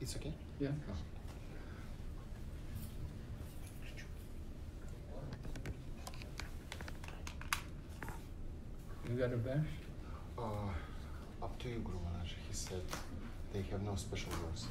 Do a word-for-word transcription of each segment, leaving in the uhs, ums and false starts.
It's okay? Yeah. You got a verse? Uh, up to you, Guru Maharaj. He said they have no special verse.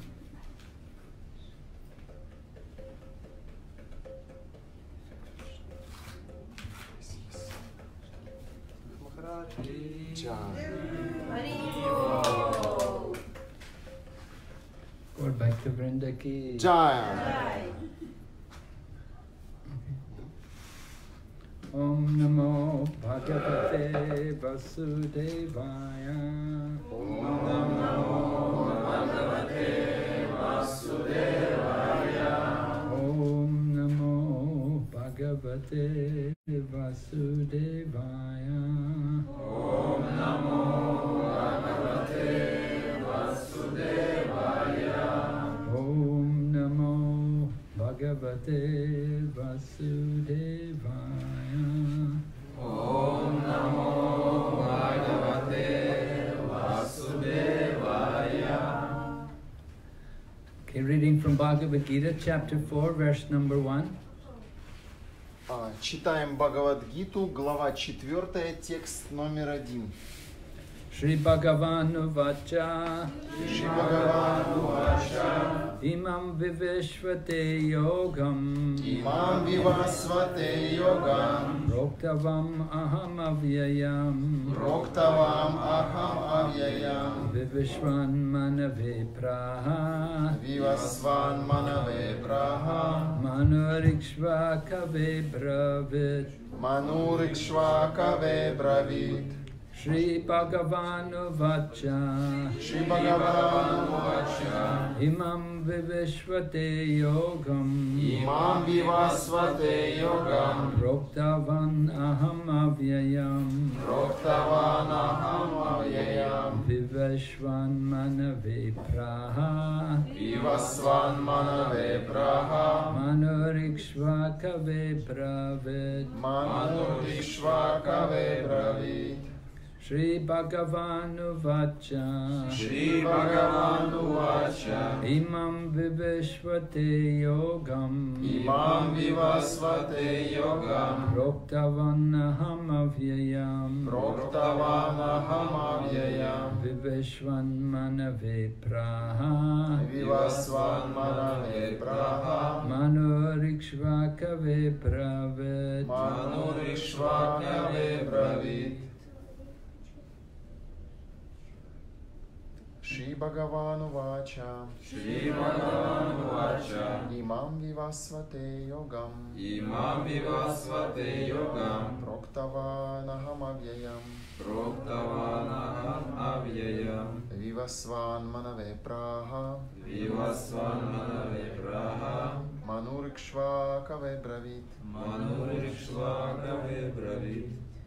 Or back to Vrinda ki. Jai. Om Namo Bhagavate Vasudevaya. Om Namo Bhagavate Vasudevaya. Om Namo Bhagavate Vasudevaya. Om Namo Bhagavate Vasudevaya. Om Namo Bhagavate Vasudevaya. Om Namo Bhagavate Vasudevaya. Okay, reading from Bhagavad Gita, chapter four, verse number one. Читаем Бхагавад-гиту, глава четвертая, текст номер один. Shri Bhagavanu Vacha. Shri Bhagavanu Vacha. Imam Viveshvate Yogam. Imam Vivasvate Yogam. Roktavam Aham Avyayam. Roktavam Aham Avyayam. Vivishvan Manave Praha. Vivasvan Manave Praha. Manurikshva Kave Bravit. Manurikshva Kave Bravit. Shri Bhagavanu Vacha. Shri Bhagavanu Vacha. Imam Viveshvate Yogam. Imam Vivasvate Yogam. Roktavan Aham Avyayam. Roktavan Aham Avyayam. Viveshvan Manave Praha. Vivasvan Manave Praha. Manurikshva Kave Bravit. Manurikshva Kave Bravit. Shri Bhagavanu Vacha. Shri Bhagavanu Vacha. Imam Viveshvate Yogam. Imam Vivasvate Yogam. Roktavan Aham Avyayam. Roktavan Aham Avyayam. Viveshvan Manave Praha. Vivasvan Manave Praha. Manurikshva Kave Bravit. Manurikshva Kave Bravit. Shri Bhagavanu Vacha. Shri Bhagavanu Vacha. Imam Vivasvate Yogam. Imam Vivasvate Yogam. Proktavanaham Avyayam. Proktavanaham Avyayam. Vivasvan Manave Praha. Vivasvan Manave Praha. Manurikshva Kave Bravit. Manurikshva Kave Bravit.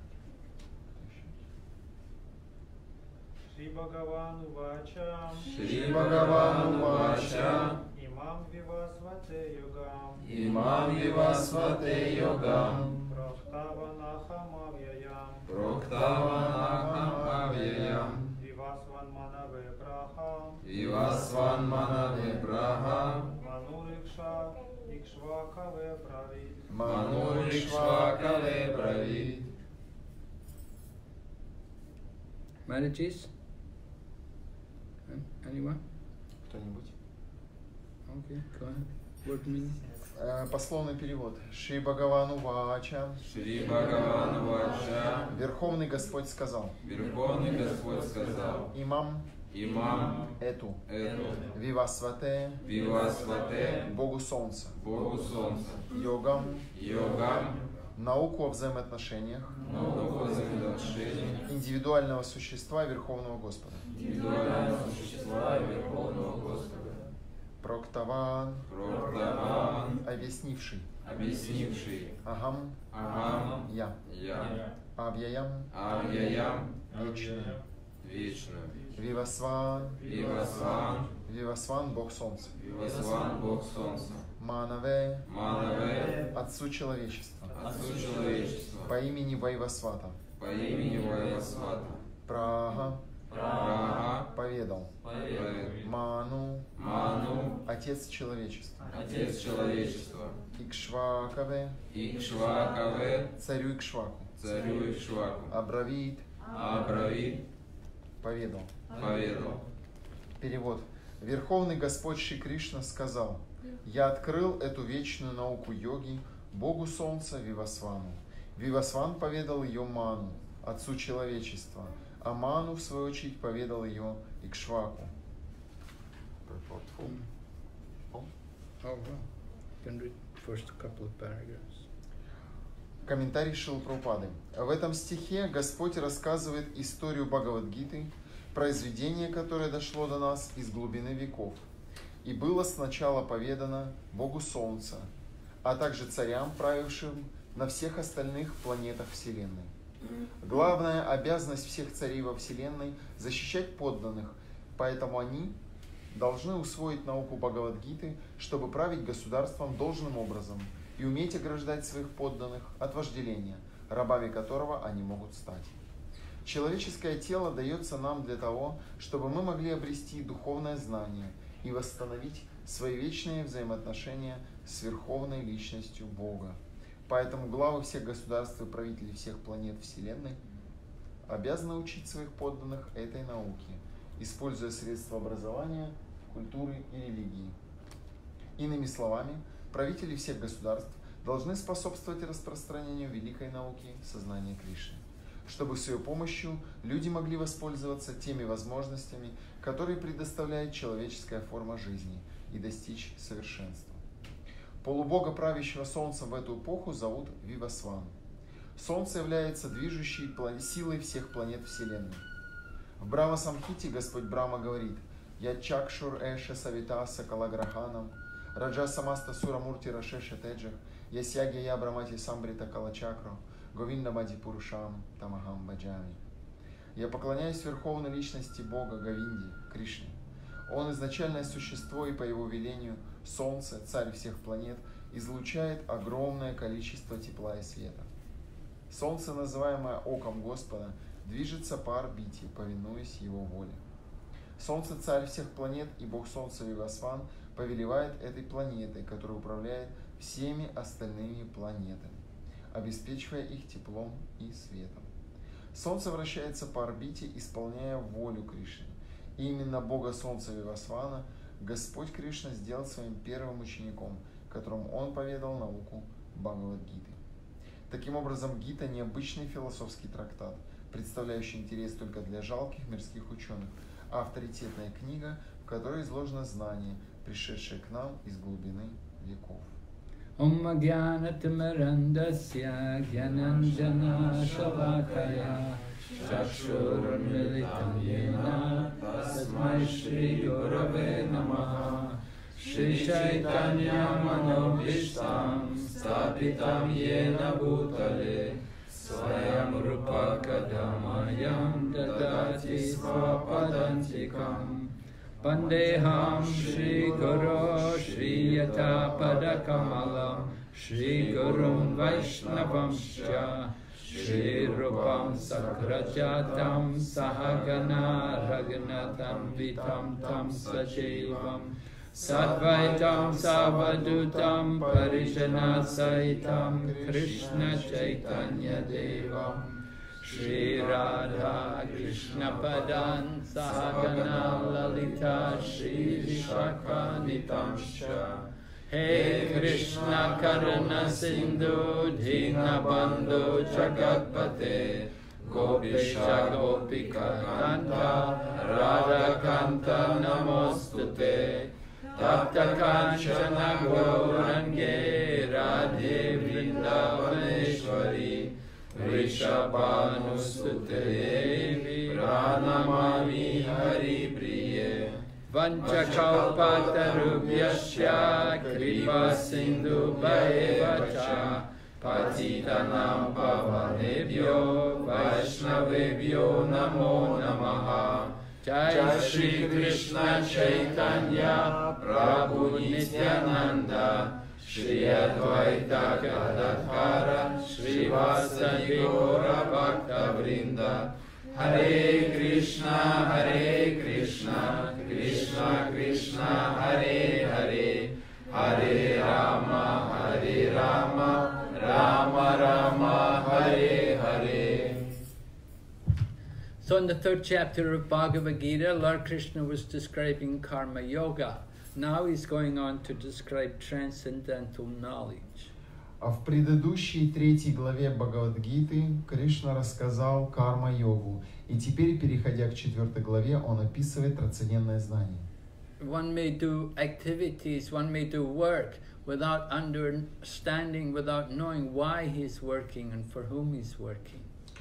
Shri Bhagavanu Vacha. Shri Bhagavanu Vacha. Imam Vivasvate Yogam. Imam Vivasvate Yogam. Proktavanaham Avyayam. Proktavanaham Avyayam. Vivasvan Manave Praha. Vivasvan Manave Praha. Manuriksha Ikshva Kave Bravit. Manurikshva Kave Bravit. Marriages? Anyone? Кто-нибудь? Okay, go ahead. Word meaning? Пословный перевод. Шри Бхагавану Вача. Шри Бхагавану Вача. Верховный Господь сказал. Верховный Господь сказал. Имам. Имам. Эту. Эту. Вивасвате. Вивасвате. Богу Солнца. Богу Солнца. Йогам. Йогам. Науку о взаимоотношениях. Науку о взаимоотношениях. Индивидуального существа Верховного Господа. Индивидуального существа Верховного Господа. Проктаван. Проктаван. Объяснивший. Объяснивший. Агам. Агам. Я. Я. Авьяям. Авьяям. Вечный. Вечную. Вивасван. Вивасван. Вивасван, Бог Солнца. Вивасван, Бог Солнца. Манаве. Манаве. Отцу человечества. Отцу человечества. По имени Вайвасвата. По имени Вайвасвата. Прага. Прага. поведал. поведал. Ману, Ману, отец человечества. отец человечества. Икшвакаве, Икшвакаве, царю Икшваку. царю Икшваку. Абравит, Абравит, поведал. поведал. Перевод. Верховный Господь Шри Кришна сказал: «Я открыл эту вечную науку йоги Богу Солнца Вивасвану. Вивасван поведал ее Ману, отцу человечества, а Ману, в свою очередь, поведал ее Икшваку». Oh, wow. You can read first couple of paragraphs. Комментарий Шрилы Прабхупады. В этом стихе Господь рассказывает историю Бхагавад-гиты, произведение, которое дошло до нас из глубины веков, и было сначала поведано Богу Солнца, а также царям, правившим на всех остальных планетах Вселенной. Главная обязанность всех царей во Вселенной – защищать подданных, поэтому они должны усвоить науку Бхагавад-гиты, чтобы править государством должным образом и уметь ограждать своих подданных от вожделения, рабами которого они могут стать. Человеческое тело дается нам для того, чтобы мы могли обрести духовное знание и восстановить свои вечные взаимоотношения с Верховной Личностью Бога. Поэтому главы всех государств и правители всех планет Вселенной обязаны учить своих подданных этой науке, используя средства образования, культуры и религии. Иными словами, правители всех государств должны способствовать распространению великой науки сознания Кришны, чтобы с ее помощью люди могли воспользоваться теми возможностями, которые предоставляет человеческая форма жизни, и достичь совершенства. Полубога, правящего Солнцем в эту эпоху, зовут Вивасван. Солнце является движущей силой всех планет Вселенной. В Брахма-самхите Господь Брахма говорит: «Я чакшур эша савитаса калаграханам, раджа самаста сурамурти рашеша теджах, я сяги я брамати самбрита калачакро, говинда мади пурушам тамахам баджами». Я поклоняюсь Верховной Личности Бога Говинде, Кришне. Он изначальное существо, и по его велению Солнце, царь всех планет, излучает огромное количество тепла и света. Солнце, называемое оком Господа, движется по орбите, повинуясь его воле. Солнце, царь всех планет, и Бог Солнца Вивасван повелевает этой планетой, которая управляет всеми остальными планетами, обеспечивая их теплом и светом. Солнце вращается по орбите, исполняя волю Кришны. И именно Бога Солнца Вивасвана Господь Кришна сделал своим первым учеником, которому Он поведал науку Бхагавад-гиты. Таким образом, Гита – необычный философский трактат, представляющий интерес только для жалких мирских ученых, а авторитетная книга, в которой изложено знание, пришедшее к нам из глубины веков. Om Gyanatimirandasya Gyananjana Shalakaya Chakshurmilitam Yena Tasmai Shri Gurave Namaha Shri Chaitanya Manobhishtam Stapitam Yena Bhutale Swayam Rupa Kadamayam Dadati Svapadantikam Vandeham Shri Guru Shri Yata Padakamalam Shri Gurun Vaishnavamscha Shri Rupam Sakrajatam Sahagana Raghunatam Vitam Tam Sajivam Sadvaitam Savadutam Parijana Saitam Krishna Chaitanya Devam Shri Radha Krishna Padan Sahagana Lalita Shri Vishakanitamscha He Krishna Karuna Sindhu Dinabandhu Jagatpate Gopisha Gopika Kanta Radha Kanta Namostute Tapta Kanchana Gaurange Radhe Vrindavaneshwari Vrishabhanusute Devi Pranamami Hari Priye Vanchakalpatarubhyasya Kripa Sindhu Bhaevacha Patitanam Pavanebhyo Vaishnavebhyo Namo Namaha Jai Shri Krishna Chaitanya Prabhu Nityananda Shri Advaita Gadadhara Shri Vasadi Gaura Bhakta Vrinda Hare Krishna Hare Krishna Rama, Hare Hare. So in the third chapter of Bhagavad Gita, Lord Krishna was describing karma yoga. Now he's going on to describe transcendental knowledge. А в предыдущей третьей главе Бхагавад-гиты Кришна рассказал карма-йогу, и теперь, переходя к четвертой главе, он описывает трансцендентное знание. One may do activities, one may do work without understanding, without knowing why he's working and for whom he's working.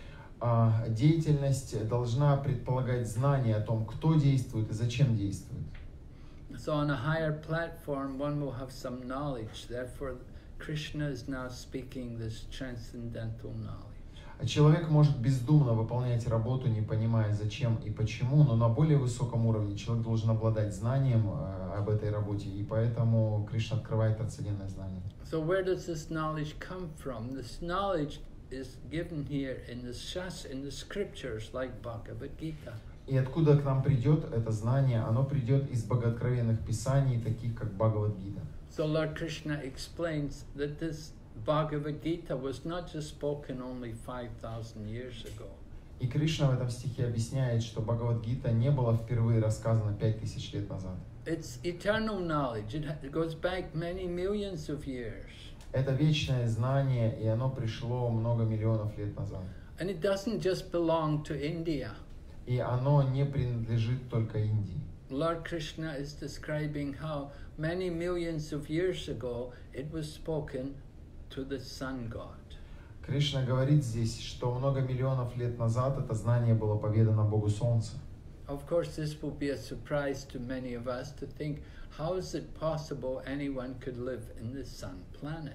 А деятельность должна предполагать знание о том, кто действует и зачем действует. So on a higher platform, one will have some knowledge. Therefore, Krishna is now speaking this transcendental knowledge. А человек может бездумно выполнять работу, не понимая зачем и почему, но на более высоком уровне человек должен обладать знанием э, об этой работе, и поэтому Кришна открывает трансцендентное знание. So where does this knowledge come from? This knowledge is given here in the shas, in the scriptures like Bhagavad Gita. И откуда к нам придет это знание? Оно придет из богооткровенных писаний, таких как Бхагавад-гита. So Lord Krishna explains that this Bhagavad Gita was not just spoken only five thousand years ago. И Кришна в этом стихе объясняет, что Бхагавад-гита не была впервые рассказана пять тысяч лет назад. It's eternal knowledge. It, it goes back many millions of years. Это вечное знание, и оно пришло много миллионов лет назад. And it doesn't just belong to India. И оно не принадлежит только Индии. Lord Krishna is describing how many millions of years ago it was spoken to the sun god. Кришна говорит здесь, что много миллионов лет назад это знание было поведано Богу Солнца. Of course, this will be a surprise to many of us to think, how is it possible anyone could live in this sun planet?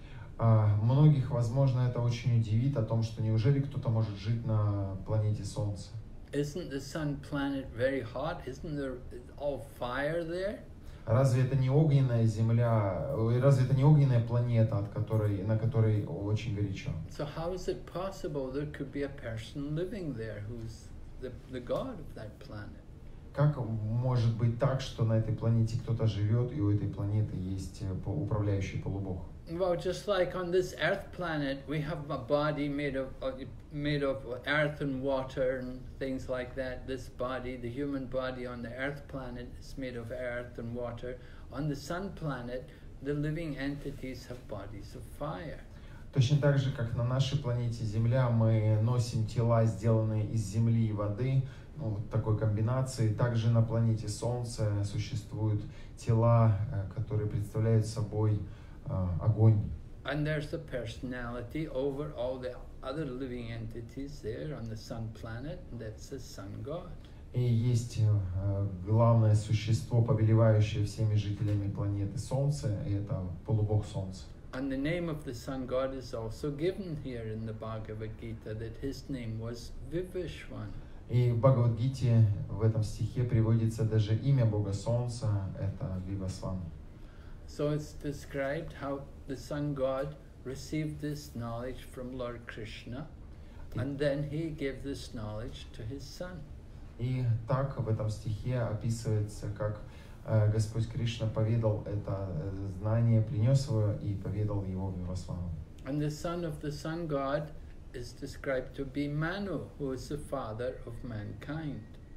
А многих, возможно, это очень удивит о том, что неужели кто-то может жить на планете Солнца? Isn't the sun planet very hot? Isn't there all fire there? Разве это не огненная Земля, ой, разве это не огненная планета, от которой, на которой очень горячо? So how is it possible there could be a person living there who's the, the god of that planet? Как может быть так, что на этой планете кто-то живет, и у этой планеты есть управляющий полубог? Well, just like on this earth planet, we have a body made of uh, made of earth and water and things like that. This body, the human body on the earth planet, is made of earth and water. On the sun planet, the living entities have bodies of fire. Точно так же, как на нашей планете Земля мы носим тела, сделанные из земли и воды, ну, вот такой комбинации. Также на планете Солнце существуют тела, которые представляют собой uh, огонь. And there's a personality over all the other living entities there on the sun planet, and that's the sun god. И есть uh, главное существо, повелевающее всеми жителями планеты Солнце, и это полубог Солнца. And the name of the sun god is also given here in the Bhagavad Gita, that his name was Vivishwan. И в Бхагавад-гите в этом стихе приводится даже имя Бога Солнца, это Вивасван. So it's described how the sun god received this knowledge from Lord Krishna, and then he gave this knowledge to his son. И так в этом стихе описывается, как э, Господь Кришна поведал это э, знание, принес его и поведал его Вивасвану. And the son of the sun god is described to be Manu, who is the father of mankind.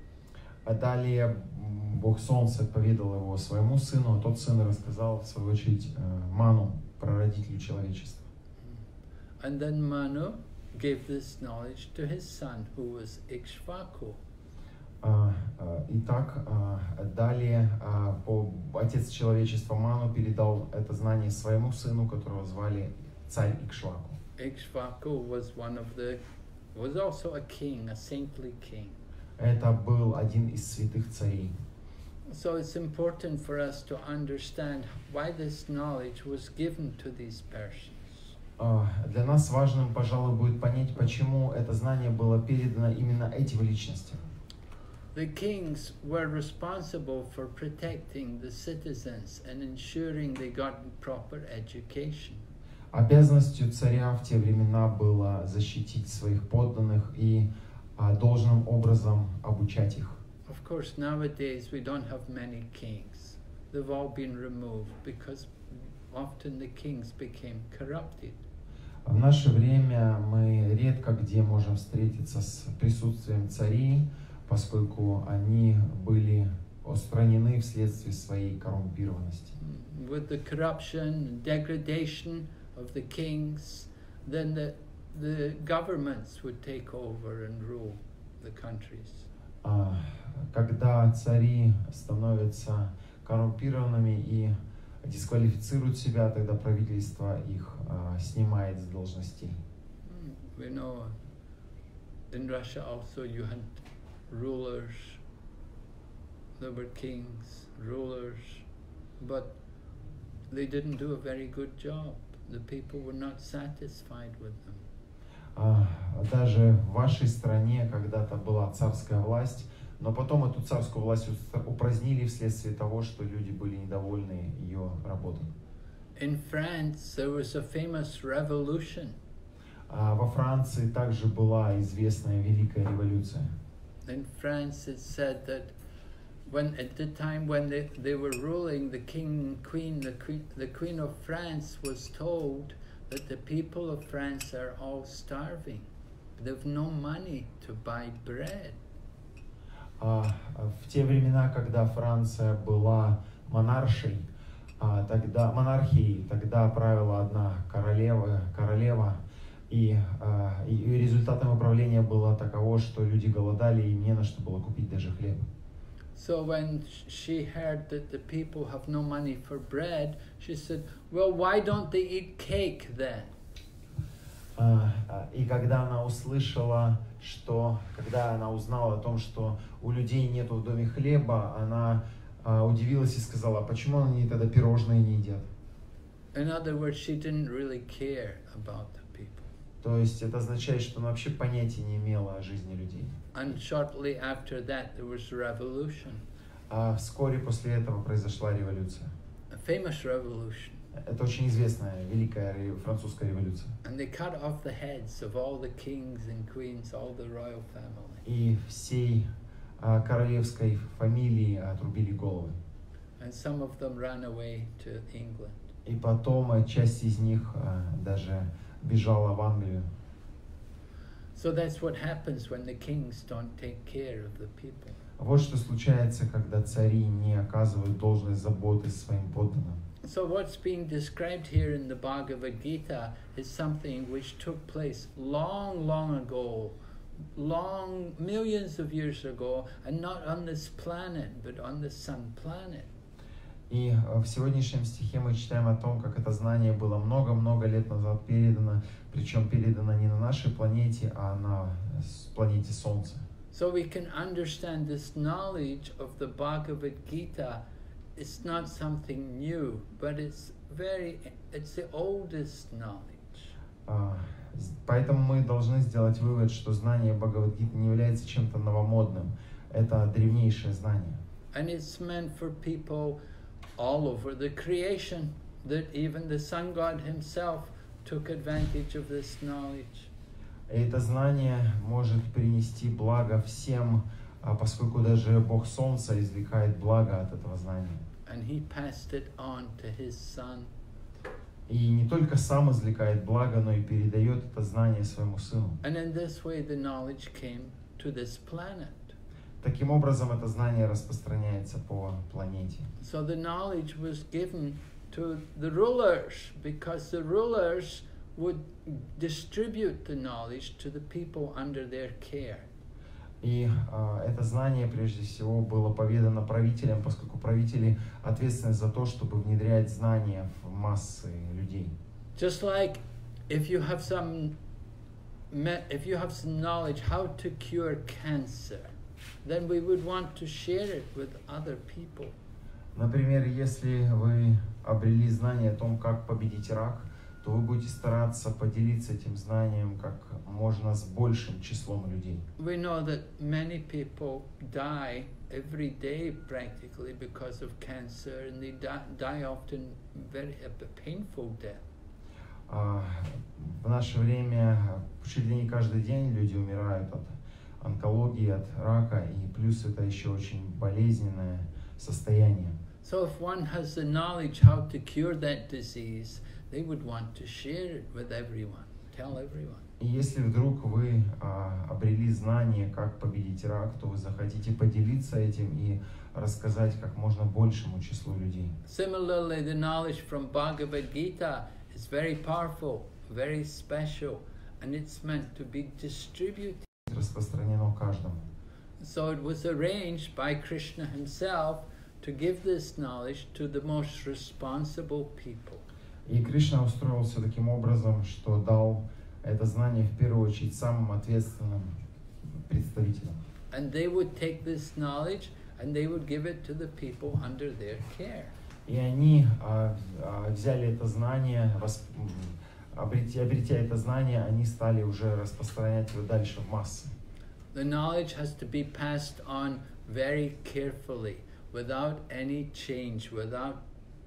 А далее Бог Солнца поведал его своему сыну, а тот сын рассказал, в свою очередь, э, Ману, прародителю человечества. And then Manu gave this knowledge to his son, who was Ikshvaku. А, а, итак, а, далее а, по, отец человечества Ману передал это знание своему сыну, которого звали царь Икшваку. Ikshvaku was one of the, was also a king, a saintly king. Это был один из святых царей. So it's important for us to understand why this knowledge was given to these persons. А, для нас важным, пожалуй, будет понять, почему это знание было передано именно этим личностям. The kings were responsible for protecting the citizens and ensuring they got proper education. Обязанностью царя в те времена было защитить своих подданных и а, должным образом обучать их. Of course, nowadays we don't have many kings. They've all been removed because often the kings became corrupted. В наше время мы редко где можем встретиться с присутствием царей, поскольку они были устранены вследствие своей коррумпированности. With the corruption, degradation of the kings, then the, the governments would take over and rule the countries. А, когда цари становятся коррумпированными и дисквалифицируют себя, тогда правительство их а, снимает с должностей. We know in Russia also you had rulers, there were kings, rulers, but they didn't do a very good job. The people were not satisfied with them. А, даже в вашей стране когда-то была царская власть, но потом эту царскую власть упразднили вследствие того, что люди были недовольны ее работой. In France, there was a famous revolution. А во Франции также была известная Великая революция. In France, it's said that when at the time when they, they were ruling, the king and queen, the queen, the queen of France was told that the people of France are all starving. They've no money to buy bread. А, в те времена, когда Франция была монаршей, а, тогда монархией, тогда правила одна королева, королева, и, а, и результатом управления было таково, что люди голодали и не на что было купить даже хлеб. So when she heard that the people have no money for bread, she said, "Well, why don't they eat cake then?" А, а, и когда она услышала, что, когда она узнала о том, что у людей нету в доме хлеба, она а, удивилась и сказала, почему они тогда пирожные не едят? In other words, she didn't really care about the people. То есть это означает, что она вообще понятия не имела о жизни людей. And shortly after that, there was a revolution, А вскоре после этого произошла революция. a famous revolution. Это очень известная Великая ре- французская революция. And they cut off the heads of all the kings and queens, all the royal family. И всей а, королевской фамилии отрубили головы. And some of them ran away to England. И потом а, часть из них а, даже бежала в Англию. So that's what happens when the kings don't take care of the people. Вот что случается, когда цари не оказывают должной заботы своим подданным. So what's being described here in the Bhagavad Gita is something which took place long, long ago, long, millions of years ago, and not on this planet, but on the sun planet. И в сегодняшнем стихе мы читаем о том, как это знание было много-много лет назад передано, причем передано не на нашей планете, а на планете Солнца. So we can understand this knowledge of the Bhagavad Gita. It's not something new, but it's very, it's the oldest knowledge. А, Поэтому мы должны сделать вывод, что знание Бхагавад-гиты не является чем-то новомодным. Это древнейшее знание. And it's meant for people all over the creation, that even the sun god himself took advantage of this knowledge. И это знание может принести благо всем, а поскольку даже Бог Солнца извлекает благо от этого знания. And he passed it on to his son. И не только сам извлекает благо, но и передает это знание своему сыну. And in this way the knowledge came to this planet. Таким образом, это знание распространяется по планете. So the knowledge was given to the rulers, because the rulers would distribute the knowledge to the people under their care. И а, это знание, прежде всего, было поведано правителям, поскольку правители ответственны за то, чтобы внедрять знания в массы людей. Just like if you have some, me- if you have some knowledge how to cure cancer, then we would want to share it with other people. Например, если вы обрели знание о том, как победить рак, то вы будете стараться поделиться этим знанием как можно с большим числом людей. We know that many people die every day practically because of cancer, and they die, die often very a painful death. А, В наше время чуть ли не каждый день люди умирают от онкологии, от рака, и плюс это еще очень болезненное состояние. So if one has the knowledge how to cure that disease, they would want to share it with everyone. tell everyone. И если вдруг вы а, обрели знание, как победить рак, то вы захотите поделиться этим и рассказать как можно большему числу людей. Similarly, the knowledge from Bhagavad Gita is very powerful, very special, and it's meant to be distributed. Распространено каждому. So it was arranged by Krishna himself to give this knowledge to the most responsible people. И Кришна устроил все таким образом, что дал это знание в первую очередь самым ответственным представителям. And they would take this knowledge and they would give it to the people under their care. И они а, а, взяли это знание, восп... обретя, обретя это знание, они стали уже распространять его дальше в массы. The knowledge has to be passed on very carefully, without any change, without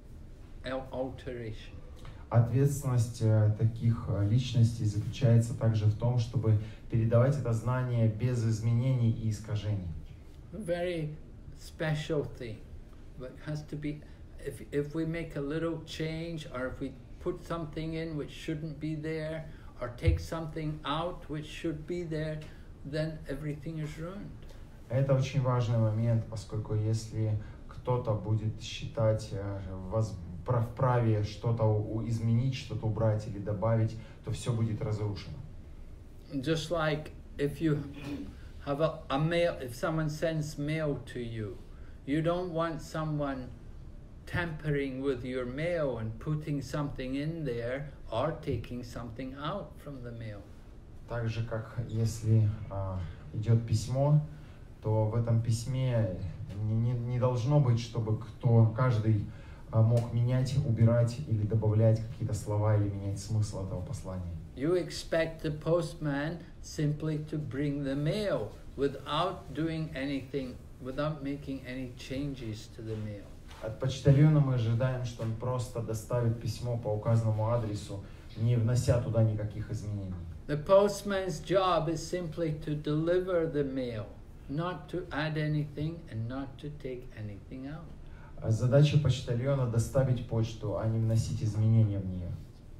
alteration. Ответственность э, таких э, личностей заключается также в том, чтобы передавать это знание без изменений и искажений. Very special thing, but has to be. If if we make a little change, or if we put something in which shouldn't be there, or take something out which should be there, then everything is ruined. Это очень важный момент, поскольку если кто-то будет считать э, воз... вправе что-то изменить, что-то убрать или добавить, то все будет разрушено. Just like if you have a, a mail, if someone sends mail to you, you don't want someone tampering with your mail and putting something in there or taking something out from the mail. Так же, как если а, идет письмо, то в этом письме не, не, не должно быть, чтобы кто, каждый а, мог менять, убирать или добавлять какие-то слова или менять смысл этого послания. You expect the postman simply to bring the mail without doing anything, without making any changes to the mail. От почтальона мы ожидаем, что он просто доставит письмо по указанному адресу, не внося туда никаких изменений. The postman's job is simply to deliver the mail, not to add anything and not to take anything out. Задача почтальона доставить почту, а не вносить изменения в нее.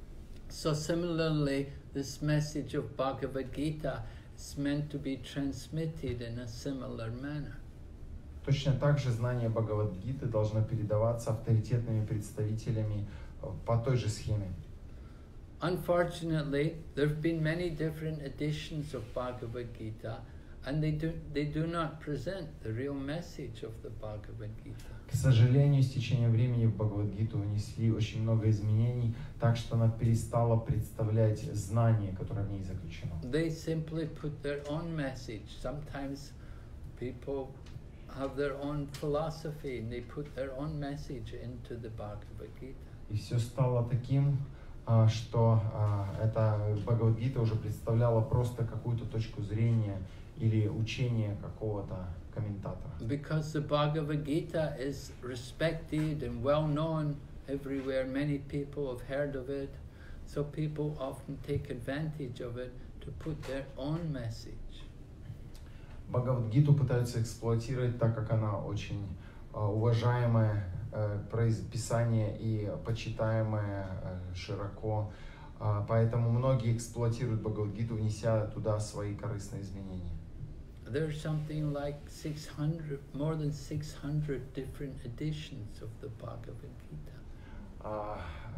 So similarly, this message of Bhagavad Gita is meant to be transmitted in a similar manner. Точно так же знание Бхагавад-гиты должно передаваться авторитетными представителями по той же схеме. Unfortunately, there have been many different editions of Bhagavad Gita, and they do, they do not present the real message of the Bhagavad Gita. К сожалению, с течением времени в Бхагавад-гиту внесли очень много изменений, так что она перестала представлять знание, которое в ней заключено. They simply put their own message. Sometimes people have their own philosophy and they put their own message into the Bhagavad Gita. И все стало таким, что эта Бхагавад-гита уже представляла просто какую-то точку зрения или учение какого-то комментатора. Because the Bhagavad Gita is respected and well known everywhere, many people have heard of it, so people often take advantage of it to put their own message. Бхагавад-гиту пытаются эксплуатировать, так как она очень уважаемое писание и почитаемое широко, поэтому многие эксплуатируют Бхагавад-гиту, внеся туда свои корыстные изменения. There's something like six hundred, more than six hundred different editions of the Bhagavad Gita.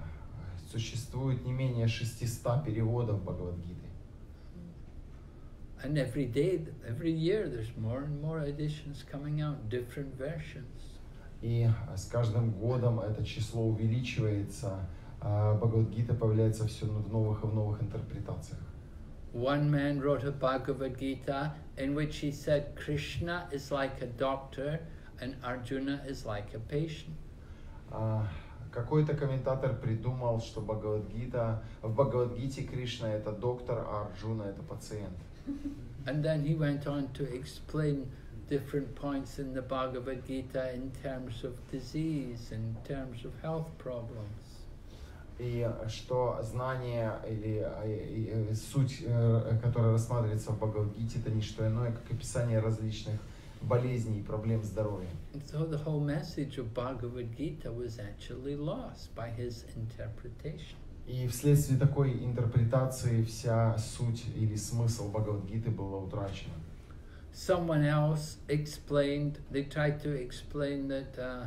Существует не менее шестисот переводов Бхагавад-гиты. And every day, every year, there's more and more editions coming out, different versions. И с каждым годом это число увеличивается, Бхагавад-гита появляется все в новых и в новых интерпретациях. One man wrote a Bhagavad Gita in which he said Krishna is like a doctor and Arjuna is like a patient. Какой-то комментатор придумал, что Бхагавад-гита, в Бхагавад-гите Кришна это доктор, а Арджуна это пациент. And then he went on to explain different points in the Bhagavad Gita in terms of disease, in terms of health problems. И что знание или и суть, которая рассматривается в Бхагавад-гите, это не что иное, как описание различных болезней и проблем здоровья. So the whole message of Bhagavad Gita was actually lost by his interpretation. И вследствие такой интерпретации вся суть или смысл Бхагавад-гиты была утрачена. Someone else explained, they tried to explain that uh,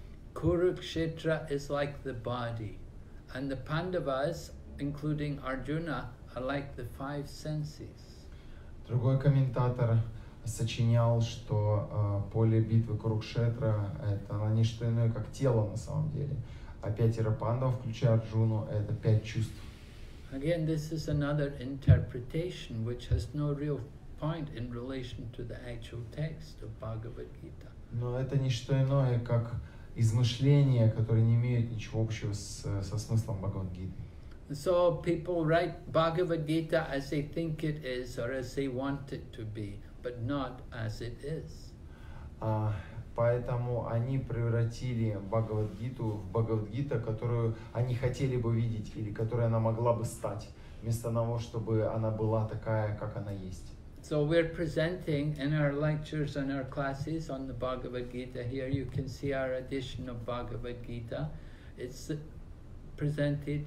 Kurukshetra is like the body, and the Pandavas, including Arjuna, are like the five senses. Другой комментатор сочинял, что э, поле битвы Курукшетра — это не что иное, как тело на самом деле. А пятеро пандав, включая Арджуну, это пять чувств. Again, this is another interpretation which has no real point in relation to the actual text of Bhagavad Gita. Но это не что иное, как измышления, которые не имеют ничего общего с, со смыслом Бхагавад-гиты. So people write Bhagavad Gita as they think it is or as they want it to be, but not as it is. А, поэтому они превратили Бхагавад-гиту в Бхагавад-гита, которую они хотели бы видеть или которой она могла бы стать, вместо того, чтобы она была такая, как она есть. So we're presenting in our lectures and our classes on the Bhagavad Gita. Here you can see our edition of Bhagavad Gita. It's presented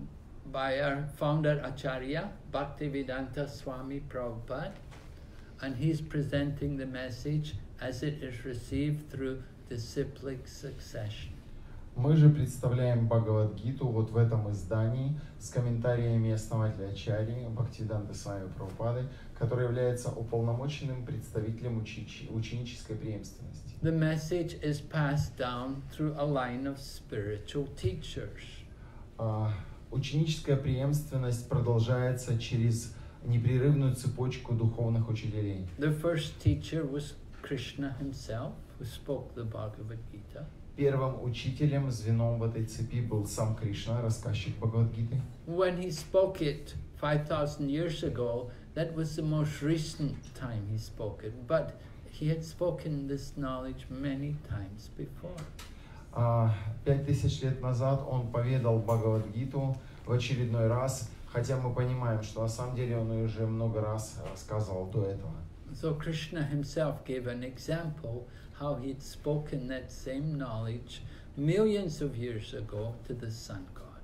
by our founder Acharya, Bhaktivedanta Swami Prabhupada, and he's presenting the message as it is received through disciplic succession. Мы же представляем Бхагавад-гиту вот в этом издании с комментариями основателя Ачарьи Бхактивиданты Свами Прабхупады, который является уполномоченным представителем учи- ученической преемственности. The message is passed down through a line of spiritual teachers. Uh, ученическая преемственность продолжается через непрерывную цепочку духовных учителей. The first teacher was Krishna himself, who spoke the Bhagavad Gita. Первым учителем, звеном в этой цепи был сам Кришна, рассказчик Бхагавад-гиты. When he spoke it five thousand years ago, that was the most recent time he spoke it, but he had spoken this knowledge many times before. Uh, Пять тысяч лет назад он поведал Бхагавад-гиту в очередной раз, хотя мы понимаем, что на самом деле он ее уже много раз рассказывал до этого. So Krishna himself gave an example how he'd spoken that same knowledge millions of years ago to the sun god.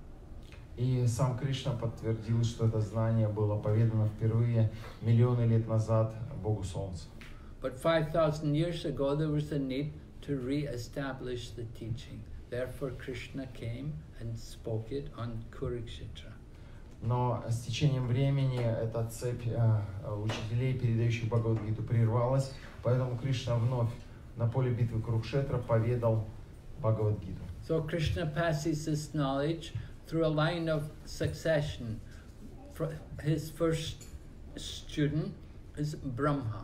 И сам Кришна подтвердил, что это знание было поведано впервые миллионы лет назад Богу Солнца. But five thousand years ago there was a need to re-establish the teaching. Therefore Krishna came and spoke it on Kurukshetra. Но с течением времени эта цепь э, учителей, передающих Бхагавад-гиту, прервалась, поэтому Кришна вновь на поле битвы Курукшетра поведал Бхагавад-гиту. So Krishna passes this knowledge through a line of succession. His first student is Brahma.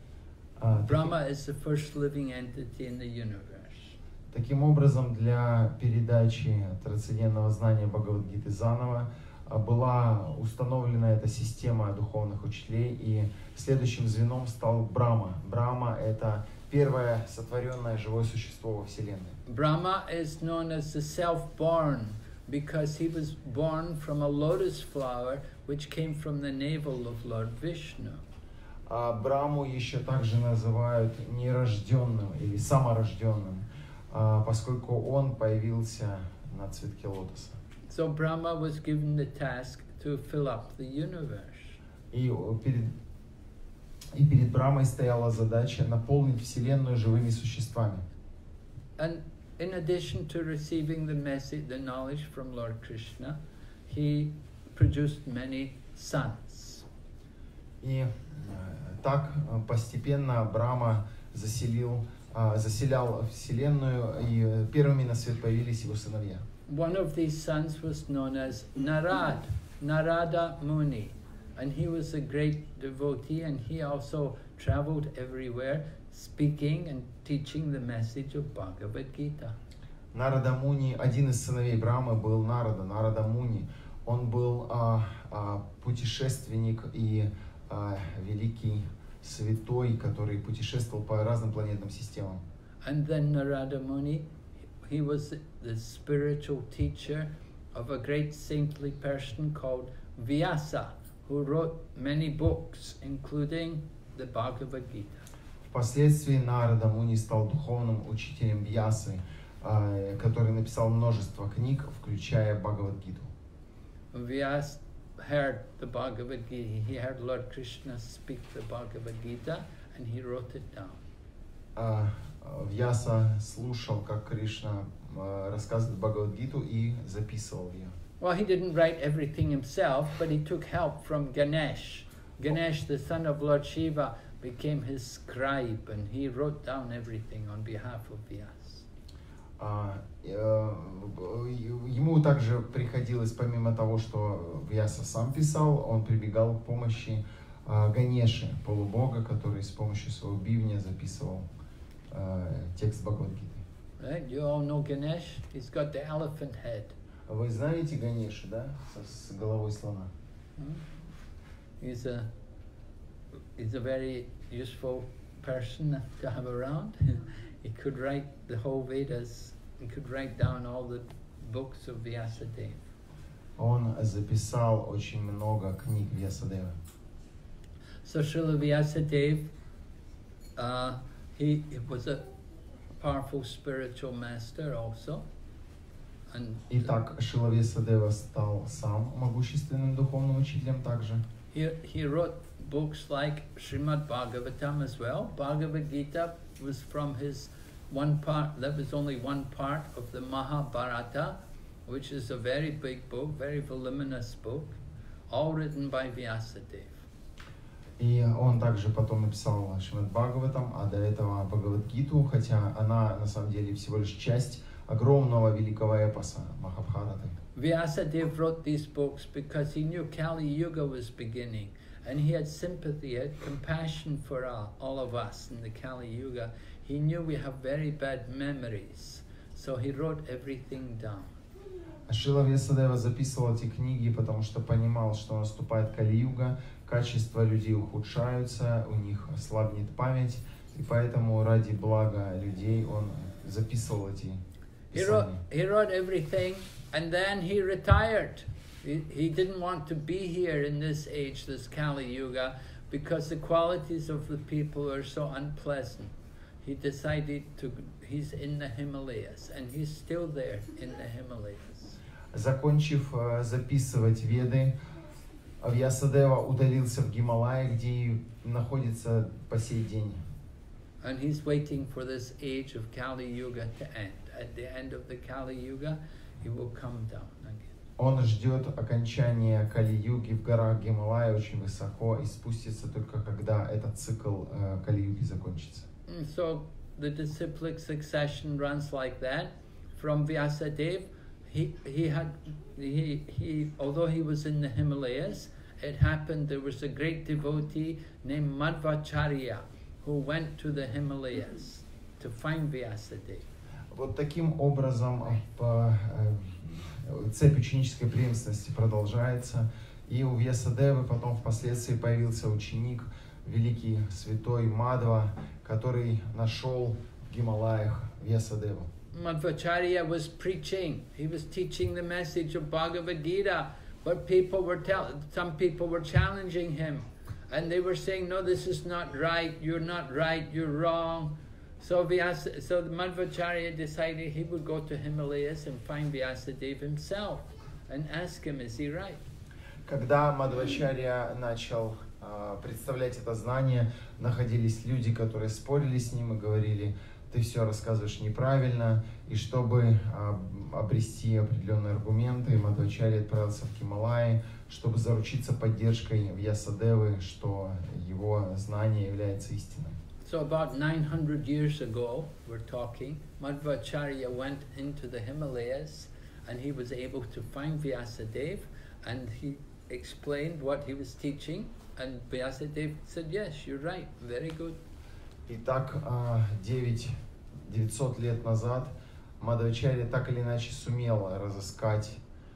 Uh, Brahma is the first living entity in the universe. Таким образом, для передачи трансцендентного знания Бхагавад-гиты заново была установлена эта система духовных учителей, и следующим звеном стал Брахма. Брахма — это первое сотворенное живое существо во Вселенной. Brahma is known as the self-born because he was born from a lotus flower which came from the navel of Lord Vishnu. А Брахму еще также называют нерожденным или саморожденным, поскольку он появился на цветке лотоса. So Brahma was given the task to fill up the universe. И перед, и перед Брахмой стояла задача наполнить Вселенную живыми существами. And in addition to receiving the message, the knowledge from Lord Krishna, he produced many sons. И так постепенно Брахма заселил, заселял Вселенную, и первыми на свет появились его сыновья. One of these sons was known as Narad, Narada Muni, and he was a great devotee, and he also traveled everywhere speaking and teaching the message of Bhagavad Gita. Нарада Муни, один из сыновей Брахмы, был Нарада, Нарада Муни. Он был а, а, путешественник и а, великий святой, который путешествовал по разным планетным системам. And then Narada Muni, he was the spiritual teacher of a great saintly person called Vyasa, who wrote many books, including the Bhagavad Gita. Впоследствии Нарада Муни стал духовным учителем Вьясы, который написал множество книг, включая Бхагавад-гиту. Vyas heard the Bhagavad Gita. He heard Lord Krishna speak the Bhagavad Gita, and he wrote it down. А, Вьяса слушал, как Кришна а, рассказывает Бхагавад-гиту и записывал ее. Well, he didn't write everything himself, but he took help from Ganesh. Ganesh, the son of Lord Shiva, became his scribe, and he wrote down everything on behalf of Vyas. А, э, ему также приходилось, помимо того, что Вьяса сам писал, он прибегал к помощи а, Ганеши, полубога, который с помощью своего бивня записывал а, текст Бхагавад-гиты. Right? You all know Ganesh. He's got the elephant head. Вы знаете Ганеши, да? С, с головой слона. Hmm? He's a he's a very useful person to have around. He could write the whole Vedas. He could write down all the books of Vyasadeva. Он записал очень много книг Вьясадевы. So Srila Vyasadeva, uh, he, he was a powerful spiritual master also. And Итак, Шрила Вьясадева стал сам могущественным духовным учителем также. he, he wrote books like Srimad Bhagavatam as well. Bhagavad Gita was from his one part, that was only one part of the Mahabharata, which is a very big book, very voluminous book, all written by Vyasadeva. И он также потом написал Шримад Бхагаватам, а до этого Бхагавад-гиту, хотя она на самом деле всего лишь часть огромного великого эпоса Махабхараты. Vyasadeva wrote these books because he knew Kali Yuga was beginning, and he had sympathy, he had compassion for all, all of us in the Kali Yuga. He knew we have very bad memories, so he wrote everything down. Шрила Вьясадева записывал эти книги, потому что понимал, что наступает Кали-юга, качества людей ухудшаются, у них слабнет память, и поэтому ради блага людей он записывал эти He wrote, писания. he wrote everything, and then he retired. He, he didn't want to be here in this age, this Kali Yuga, because the qualities of the people are so unpleasant. He decided to, he's in the Himalayas, and he's still there in the Himalayas. Закончив э, записывать Веды, Вьясадева удалился в Гималайи, где и находится по сей день. And he's waiting for this age of Kali Yuga to end. At the end of the Kali Yuga, he will come down again. Он ждет окончания Кали-юги в горах Гималая очень высоко и спустится только когда этот цикл э, Кали-юги закончится. And so the disciplic succession runs like that. From Vyasadeva, he he had he he although he was in the Himalayas, it happened there was a great devotee named Madhvacharya who went to the Himalayas to find Vyasadeva. Вот таким образом по, э, цепь ученической преемственности продолжается, и у Вьясадевы потом впоследствии появился ученик, великий святой Мадва, который нашел в Гималаях Вьясадеву. Madhvacharya was preaching. He was teaching the message of Bhagavad Gita, but people were tell some people were challenging him, and they were saying, "No, this is not right. You're not right. You're wrong." So Vyasa, so the Madhvacharya decided he would go to Himalayas and find Vyasadeva himself and ask him, "Is he right?" Когда Мадхвачарья начал э, представлять это знание, находились люди, которые спорили с ним и говорили: ты все рассказываешь неправильно, и чтобы э, обрести определенные аргументы, Мадхвачарья отправился в Гималаи, чтобы заручиться поддержкой Вьясадевы, что его знание является истиной. So about nine hundred years ago, we're talking, Madhvacharya went into the Himalayas and he was able to find Vyasadeva, and he explained what he was teaching, and Vyasadeva said, "Yes, you're right, very good." Итак, девять девятьсот лет назад Мадхвачарья так или иначе сумел разыскать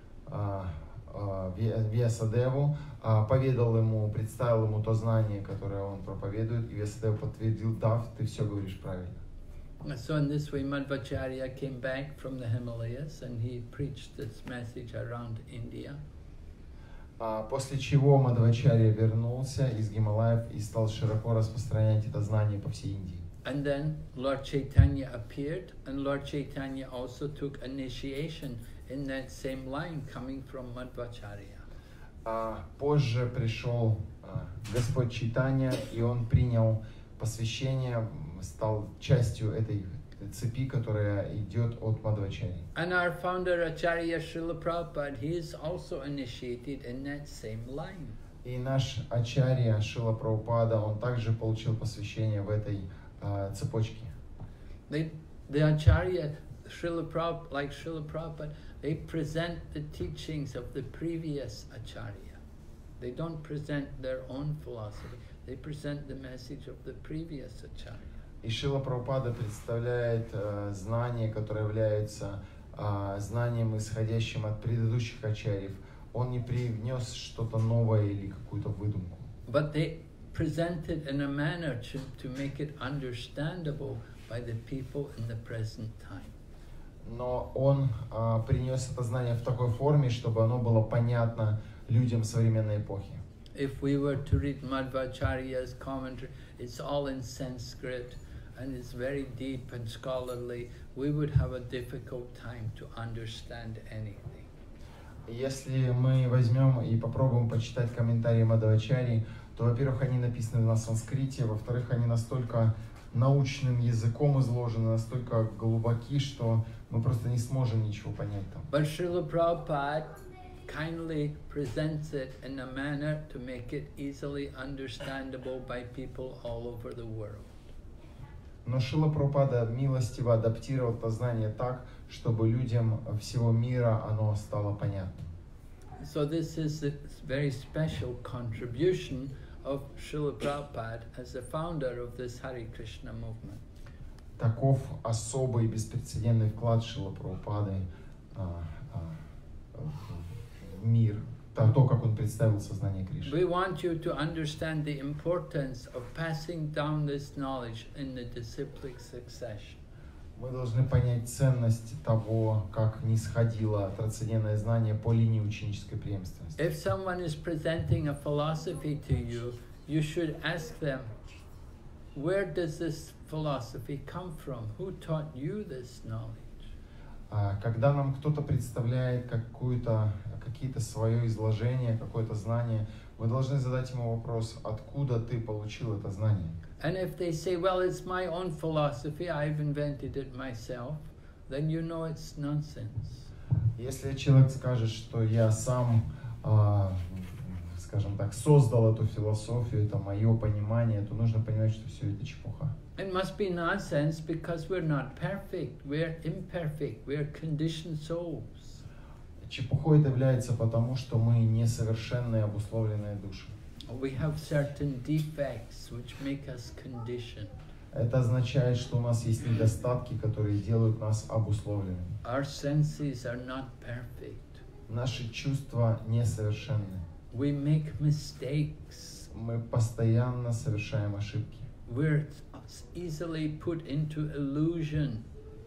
Вьясадеву, поведал ему, представил ему то знание, которое он проповедует, и Вьясадева подтвердил: да, ты все говоришь правильно. So in this way, Madhvacharya came back from the Himalayas and he preached this message around India. После чего Мадхвачарья вернулся из Гималаев и стал широко распространять это знание по всей Индии. And then Lord Chaitanya appeared, and Lord Chaitanya also took initiation in that same line coming from Madhvacharya. А позже пришел а, Господь Чайтанья, и он принял посвящение, стал частью этой цепи, которая идет от Мадхвачарьи. And our founder Acharya Srila Prabhupada, he is also initiated in that same line. И наш Ачарья Шрила Прабхупада, он также получил посвящение в этой а, цепочке. They, the Acharya, Srila Prabhupada, like Srila Prabhupada, they present the teachings of the previous Acharya. They don't present their own philosophy. They present the message of the previous Acharya. И Шрила Прабхупада представляет а, знания, которые являются а, знанием, исходящим от предыдущих ачарьев. Он не привнес что-то новое или какую-то выдумку. But they present it in a manner to, to make it understandable by the people in the present time. Но он а, принес это знание в такой форме, чтобы оно было понятно людям современной эпохи. If we were to read Madhvacharya's commentary, it's all in Sanskrit and it's very deep and scholarly. We would have a difficult time to understand anything. Если мы возьмем и попробуем почитать комментарии Мадхвачарьи, то, во-первых, они написаны на санскрите, во-вторых, они настолько научным языком изложены, настолько глубоки, что мы просто не сможем ничего понять там. But Srila Prabhupada kindly presents it in a manner to make it easily understandable by people all over the world. Но Шрила Прабхупада милостиво адаптировал это знание так, чтобы людям всего мира оно стало понятным. So this is a very special contribution of Srila Prabhupada as the founder of this Hare Krishna movement. Таков особый беспрецедентный вклад Шрилы Прабхупады а, а, в мир, то, как он представил сознание Кришны. We want you to understand the importance of passing down this knowledge in the disciplic succession. Мы должны понять ценность того, как нисходило трансцендентное знание по линии ученической преемственности. If someone is presenting a philosophy to you, you should ask them, where does this philosophy come from? Who taught you this knowledge? Когда нам кто-то представляет какую-то, какие-то свое изложение, какое-то знание, мы должны задать ему вопрос, откуда ты получил это знание? And if they say, well, it's my own philosophy, I've invented it myself, then you know it's nonsense. Если человек скажет, что я сам, а, скажем так, создал эту философию, это мое понимание, то нужно понимать, что все это чепуха. It must be nonsense because we're not perfect, we're imperfect, we're conditioned souls. Чепухой это является потому, что мы несовершенные, обусловленные души. We have certain defects which make us conditioned. Это означает, что у нас есть недостатки, которые делают нас обусловленными. Our senses are not perfect. Наши чувства несовершенны. We make mistakes. Мы постоянно совершаем ошибки. We're easily put into illusion.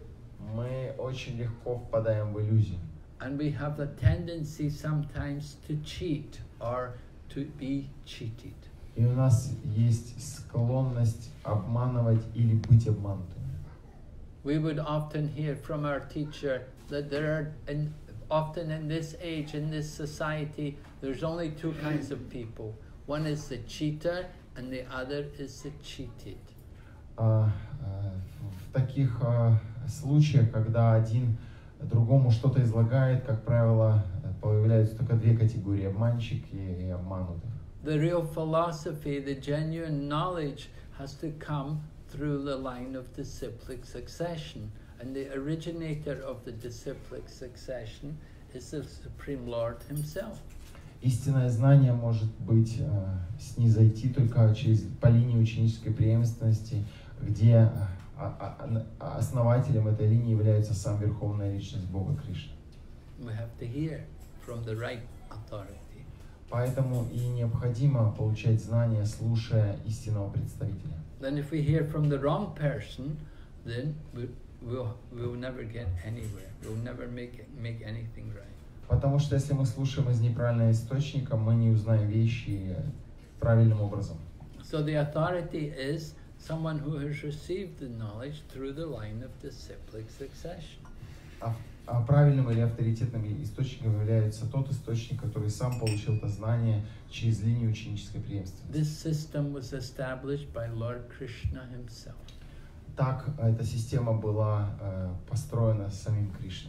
Мы очень легко впадаем в иллюзию. And we have the tendency sometimes to cheat or to be cheated. И у нас есть склонность обманывать или быть обманутыми. We would often hear from our teacher that there are, in, often in this age, in this society, there's only two kinds of people. One is the cheater and the other is the cheated. А, а, в таких а, случаях, когда один другому что-то излагает, как правило, появляются только две категории: обманщик и, и обманутый. The real philosophy, the genuine knowledge has to come through the line of disciplic succession. And the originator of the disciplic succession is the Supreme Lord Himself. Истинное знание может быть э, снизойти только через, по линии ученической преемственности, где а, а, основателем этой линии является сам Верховная Личность Бога Кришна. We have to hear from the right authority. Поэтому и необходимо получать знания, слушая истинного представителя. Then if we hear from the wrong person, then we, we'll, we'll never get anywhere. We'll never make, make anything right. Потому что если мы слушаем из неправильного источника, мы не узнаем вещи правильным образом. So the authority is someone who has received the knowledge through the line of disciplic succession. А правильным или авторитетным источником является тот источник, который сам получил это знание через линию ученической преемственности. This system was established by Lord Krishna himself. Так эта система была э, построена самим Кришной.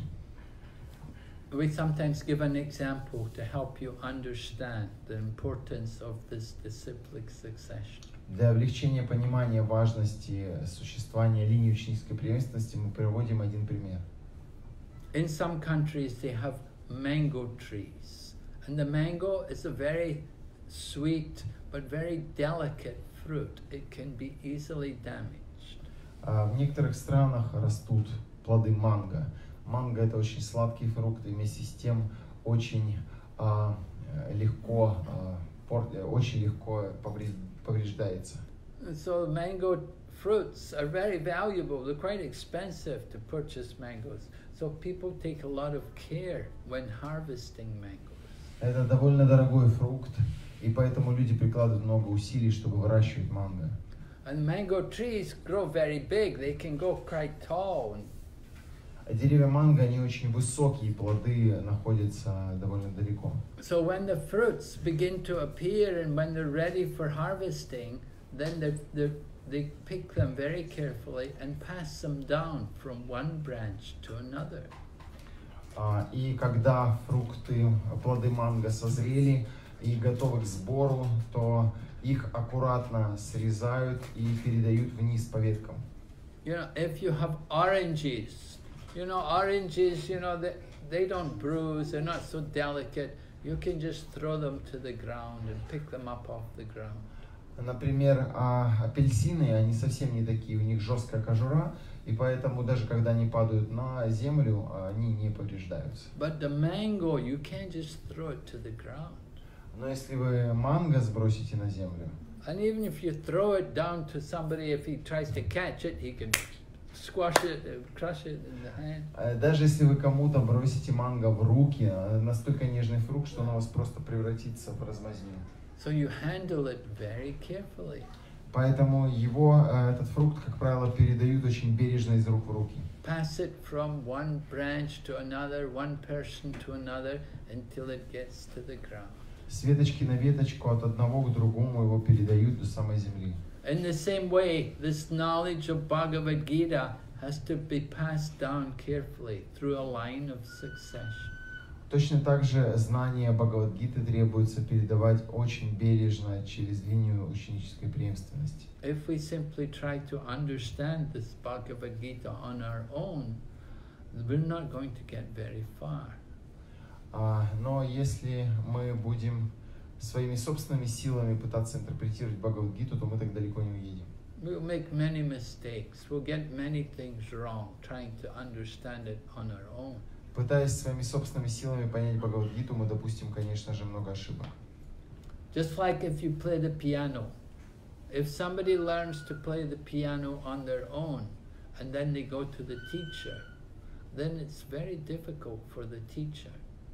We sometimes give an example to help you understand the importance of this disciplic succession. Для облегчения понимания важности существования линии ученической преемственности мы приводим один пример. In some countries they have mango trees, and the mango is a very sweet but very delicate fruit. It can be easily damaged. А в некоторых странах растут плоды манго. Манго это очень сладкий фрукт, и вместе с тем очень а, легко, а, пор, очень легко повреждается. So mango fruits are very valuable. They're quite expensive to purchase mangoes. So people take a lot of care when harvesting mangoes. Это довольно дорогой фрукт, и поэтому люди прикладывают много усилий, чтобы выращивать манго. And mango trees grow very big. They can go quite tall. Деревья манго, они очень высокие, плоды находятся довольно далеко. So when the fruits begin to appear and when they're ready for harvesting, then they they they pick them very carefully and pass them down from one branch to another. А, и когда фрукты, плоды манго созрели и готовы к сбору, то их аккуратно срезают и передают вниз по веткам. You know, if you have oranges, you know, oranges, you know, they, they don't bruise, they're not so delicate. You can just throw them to the ground and pick them up off the ground. Например, а, апельсины, они совсем не такие, у них жесткая кожура, и поэтому даже когда они падают на землю, они не повреждаются. But the mango, you can't just throw it to the ground. Но если вы манго сбросите на землю, And even if you throw it down to somebody, if he tries to catch it, he can squash it, crush it in the hand. даже если вы кому-то бросите манго в руки, настолько нежный фрукт, что он у вас просто превратится в размазню. So you handle it very carefully. Поэтому его, этот фрукт, как правило, передают очень бережно из рук в руки. Pass it from one branch to another, one person to another, until it gets to the ground. С веточки на веточку, от одного к другому его передают до самой земли. In the same way, this knowledge of Bhagavad Gita has to be passed down carefully through a line of succession. Точно так же знание Бхагавад-гиты требуется передавать очень бережно через линию ученической преемственности. If we simply try to understand this Bhagavad Gita on our own, we're not going to get very far. А, но если мы будем своими собственными силами пытаться интерпретировать Бхагавад-гиту, то мы так далеко не уедем. We'll make many mistakes. We'll get many things wrong trying to understand it on our own. Пытаясь своими собственными силами понять Бхагавад-гиту, мы допустим, конечно же, много ошибок. Just like if you play the piano. If somebody learns to play the piano on their own and then they go to the teacher, then it's very difficult for the teacher.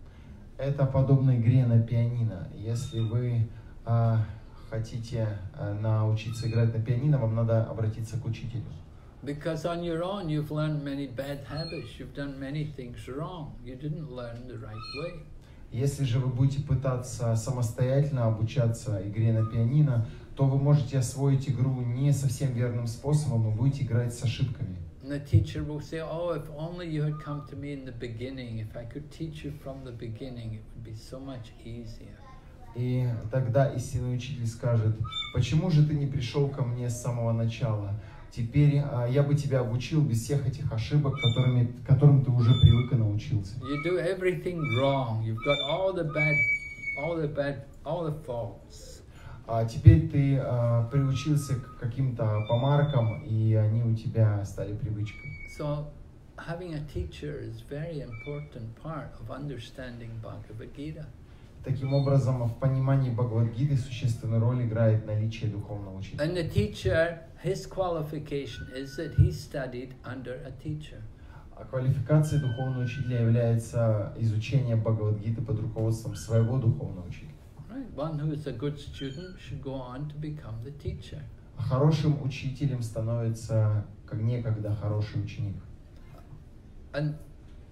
Это подобно игре на пианино. Если вы а, хотите а, научиться играть на пианино, вам надо обратиться к учителю. Because on your own you've learned many bad habits, you've done many things wrong. You didn't learn the right way. Если же вы будете пытаться самостоятельно обучаться игре на пианино, то вы можете освоить игру не совсем верным способом и будете играть с ошибками. And the teacher will say, oh, if only you had come to me in the beginning, if I could teach you from the beginning, it would be so much easier. И тогда истинный учитель скажет: почему же ты не пришел ко мне с самого начала? Теперь а, я бы тебя обучил без всех этих ошибок, которыми, которым ты уже привык и научился. You do everything wrong. You've got all the bad, all the bad, all the faults. А теперь ты а, приучился к каким-то помаркам, и они у тебя стали привычкой. So, having a teacher is very important part of understanding Bhagavad Gita. Таким образом, в понимании Бхагавад-гиты существенную роль играет наличие духовного учителя. And the teacher, his qualification is that he studied under a teacher. А квалификацией духовного учителя является изучение Бхагавад-гиты под руководством своего духовного учителя. Right? One who is a good student should go on to become the teacher. А хорошим учителем становится как некогда хороший ученик. And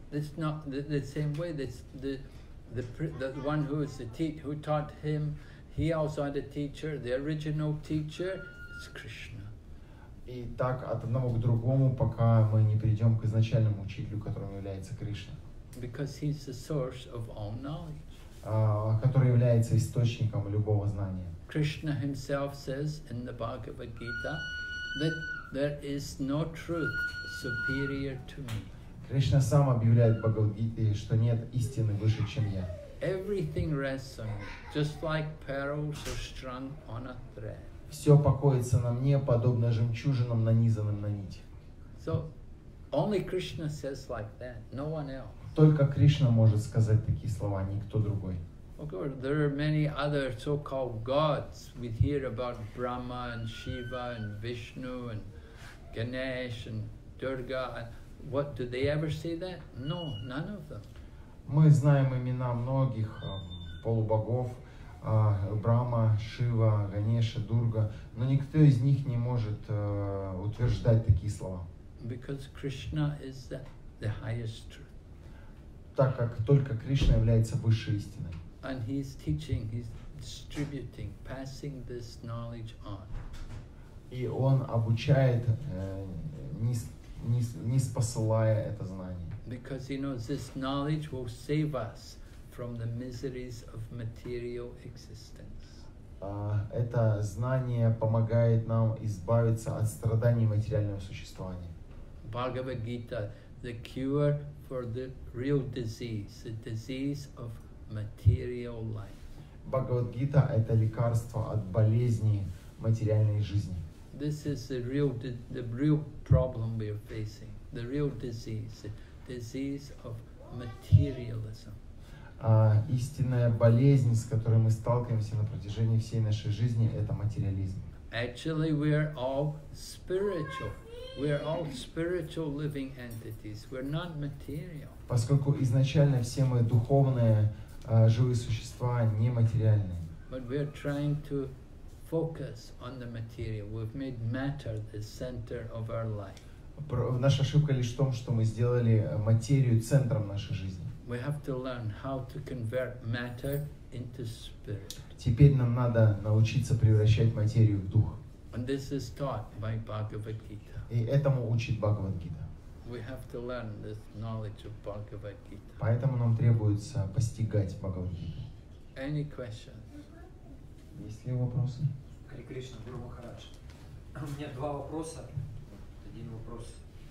this not the, the same way. This the the pr- the one who is the te- who taught him. He also had a teacher. The original teacher is Krishna. И так от одного к другому, пока мы не придем к изначальному учителю, которым является Кришна, Because he's the source of all knowledge. а, который является источником любого знания. Krishna himself says in the Bhagavad Gita that there is no truth superior to me. Кришна сам объявляет в Бхагавад-гите, что нет истины выше, чем я. Everything rests on me, just like pearls are strung on a thread. Все покоится на мне, подобно жемчужинам, нанизанным на нить. So only Krishna says like that, no one else. Только Кришна может сказать такие слова, никто другой. Of course, there are many other so-called gods. We hear about Brahma and Shiva and Vishnu and Ganesh and Durga. And what, do they ever say that? No, none of them. Мы знаем имена многих э, полубогов, э, Брахма, Шива, Ганеша, Дурга, но никто из них не может э, утверждать такие слова. Because Krishna is the, the highest truth. Так как только Кришна является высшей истиной. And he's teaching, he's distributing, passing this knowledge on. И он обучает, э, не, не, не спосылая это знание. Because he knows this knowledge will save us from the miseries of material existence. А, это знание помогает нам избавиться от страданий материального существования. Bhagavad Gita, the cure for the real disease, the disease of material life. Бхагавад-гита – это лекарство от болезней материальной жизни. This is the real, di- the real problem we are facing, the real disease, the disease of materialism. А, истинная болезнь, с которой мы сталкиваемся на протяжении всей нашей жизни, это материализм. Actually, we are all spiritual. We are all spiritual living entities. We're not material. Поскольку изначально все мы духовные, а, живые существа, нематериальные. But we are trying to focus on the material. We've made matter the center of our life. Про- Наша ошибка лишь в том, что мы сделали материю центром нашей жизни. We have to learn how to convert matter into spirit. Теперь нам надо научиться превращать материю в дух. And this is taught by Bhagavad Gita. И этому учит Бхагавад-гита. We have to learn this knowledge of Bhagavad Gita. Поэтому нам требуется постигать Бхагавад-гиту. Any questions? Есть ли вопросы? Харе Кришна, Гуру Махарадж. У меня два вопроса. Один вопрос.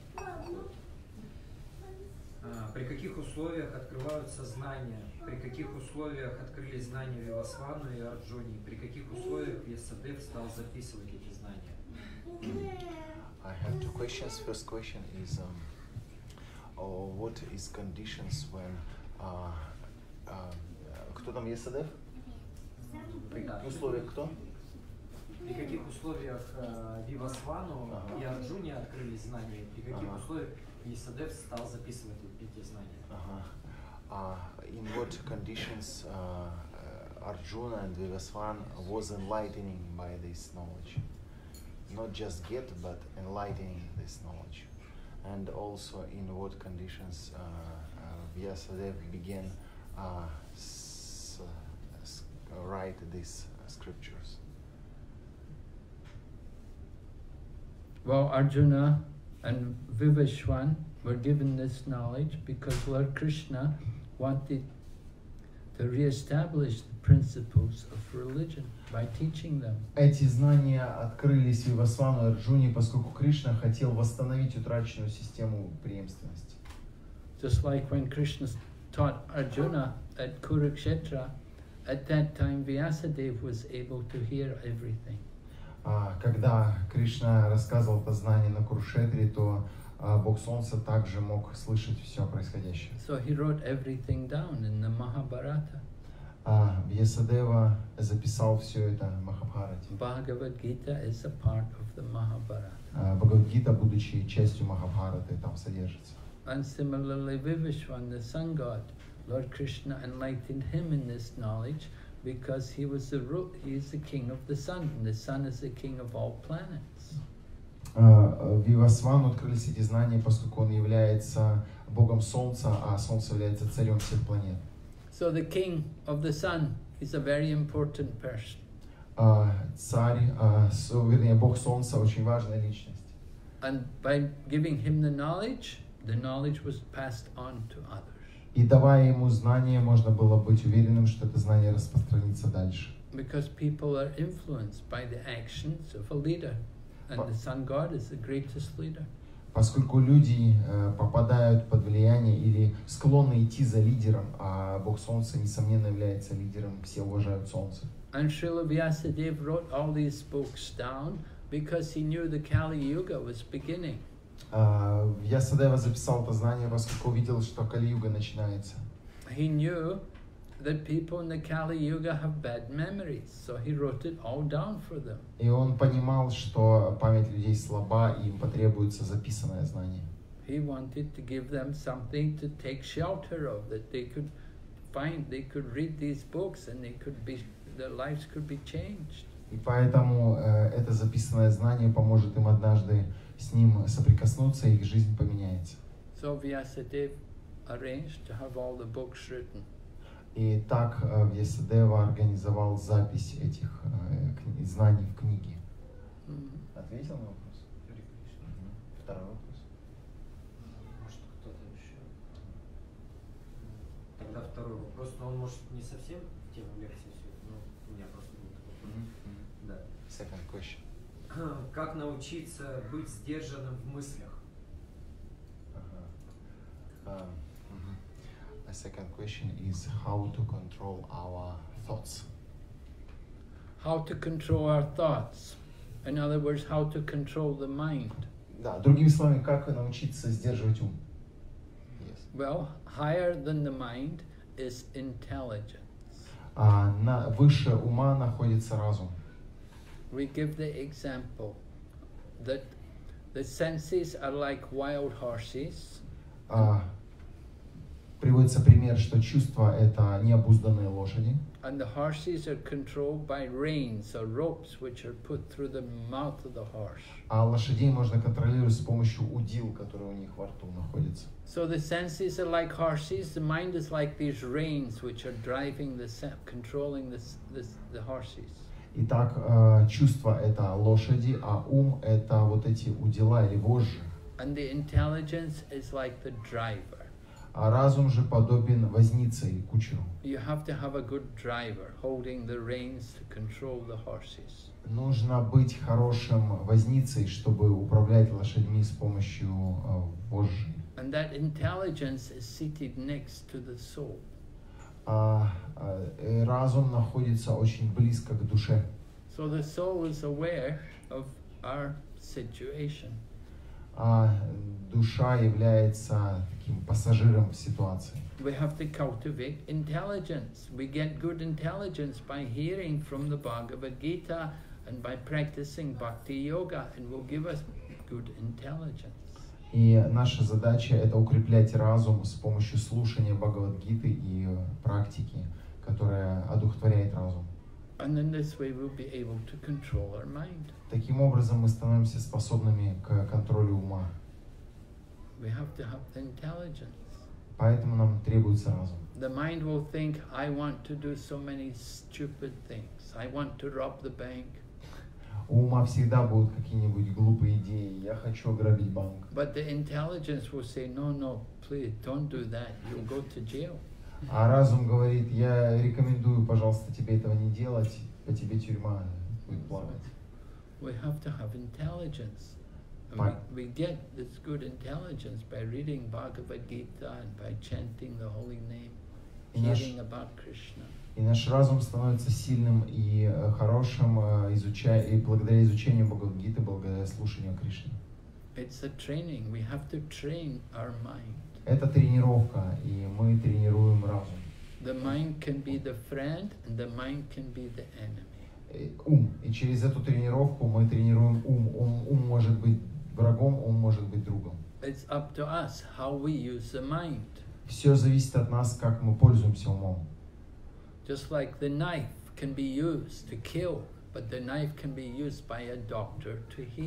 А, При каких условиях открываются знания? При каких условиях открылись знания Вивасвану и Арджуне? При каких условиях Вьясадев стал записывать эти знания? I have two questions. First question is, um, oh, what is conditions when, uh, uh, кто там Вьясадев? При Да. каких условиях кто? При каких условиях э, Вивасвану Ага. и Арджуне открылись знания? При каких Ага. условиях Вьясадев стал записывать эти знания? Uh-huh. Uh, in what conditions uh, uh, Arjuna and Vivasvan was enlightening by this knowledge? Not just get, but enlightening this knowledge. And also in what conditions uh, uh, Vyasadeva began uh, s- s- write these uh, scriptures? Well, Arjuna and Vivaswan were given this knowledge because Lord Krishna wanted to re-establish the principles of religion by teaching them. Эти знания открылись Вивасвану и Арджуне, поскольку Кришна хотел восстановить утраченную систему преемственности. Just like when Krishna taught Arjuna at Kurukshetra, at that time Vyasadeva was able to hear everything. А, Когда Кришна рассказывал это знание на Курушетре, то а, Бог Солнца также мог слышать все происходящее. So he wrote everything down in the Mahabharata. А Вьясадева записал все это в Махабхарате. Bhagavad Gita is a part of the Mahabharata. А, Бхагавад-гита, будучи частью Махабхараты, там содержится. And similarly, Vivaswan, the sun god, Lord Krishna enlightened him in this knowledge because he was the ru- he is the king of the sun, and the sun is the king of all planets. э, Вивасвану открылись эти знания, поскольку он является богом солнца, а солнце является царем всех планет. So the king of the sun is a very important person. А царь, а, с- вернее, бог солнца очень важная личность. And by giving him the knowledge, the knowledge was passed on to others. И давая ему знания, можно было быть уверенным, что это знание распространится дальше. Because people are influenced by the actions of a leader. And the sun god is the greatest leader. Поскольку люди э, попадают под влияние или склонны идти за лидером, а бог солнца, несомненно, является лидером, все уважают солнце. And Srila Vyasadeva wrote all these books down because he knew the Kali Yuga was beginning. А, Вьясадева записал это знание, поскольку увидел, что Кали-юга начинается. He knew that people in the Kali Yuga have bad memories, so he wrote it all down for them. И он понимал, что память людей слаба, и им потребуется записанное знание. He wanted to give them something to take shelter of, that they could find, they could read these books and they could be, their lives could be changed. И поэтому э, это записанное знание поможет им однажды с ним соприкоснуться, и их жизнь поменяется. So Vyasadeva arranged to have all the books written. И так э, Вьясадева организовал запись этих э, кни- знаний в книге. Mhm. Ответил на вопрос? Харе Кришна. Второй вопрос. Может, кто-то еще? Тогда второй вопрос, но он может не совсем в тему лекции все, но у меня просто был такой вопрос. Да. Second question. Как научиться быть сдержанным в мыслях? Uh-huh. Um, mhm. The second question is how to control our thoughts. How to control our thoughts. In other words, how to control the mind. Да, другими словами, как научиться сдерживать ум? Yes. Well, higher than the mind is intelligence. А на, выше ума находится разум. We give the example that the senses are like wild horses, А, приводится пример, что чувства — это необузданные лошади, and the horses are controlled by reins or ropes which are put through the mouth of the horse. а лошадей можно контролировать с помощью удил, которые у них во рту находятся. So the senses are like horses, the mind is like these reins which are driving the se- controlling the, s- the, s- the horses. Итак, э, чувства — это лошади, а ум — это вот эти удила или вожжи. And the intelligence is like the driver. А разум же подобен вознице или кучеру. You have to have a good driver holding the reins to control the horses. Нужно быть хорошим возницей, чтобы управлять лошадьми с помощью э, вожжи. And that intelligence is seated next to the soul. А э, разум находится очень близко к душе. So the soul is aware of our situation. А душа является таким пассажиром в ситуации. We have to cultivate intelligence. We get good intelligence by hearing from the Bhagavad Gita and by practicing Bhakti Yoga, and will give us good intelligence. И наша задача — это укреплять разум с помощью слушания Бхагавад-гиты и э, практики, которая одухотворяет разум. And in this way we'll be able to control our mind. Таким образом мы становимся способными к контролю ума. We have to have the intelligence. Поэтому нам требуется разум. The mind will think, I want to do so many stupid things. I want to rob the bank. У ума всегда будут какие-нибудь глупые идеи. Я хочу ограбить банк. But the intelligence will say, no, no, please don't do that. You'll go to jail. А разум говорит: я рекомендую, пожалуйста, тебе этого не делать, по тебе тюрьма будет плакать. We have to have intelligence. And Right. we, we get this good intelligence by reading Bhagavad Gita and by chanting the holy name, И наш, hearing about Krishna. и наш разум становится сильным и э, хорошим, э, изучая, и благодаря изучению Бхагавад-гиты, благодаря слушанию Кришны. It's a training. We have to train our mind. Это тренировка, и мы тренируем разум. The mind can be the friend and the mind can be the enemy. Э, Ум. И через эту тренировку мы тренируем ум. Ум, ум может быть врагом, ум может быть другом. It's up to us how we use the mind. Все зависит от нас, как мы пользуемся умом. Just like the knife can be used to kill, but the knife can be used by a doctor to heal.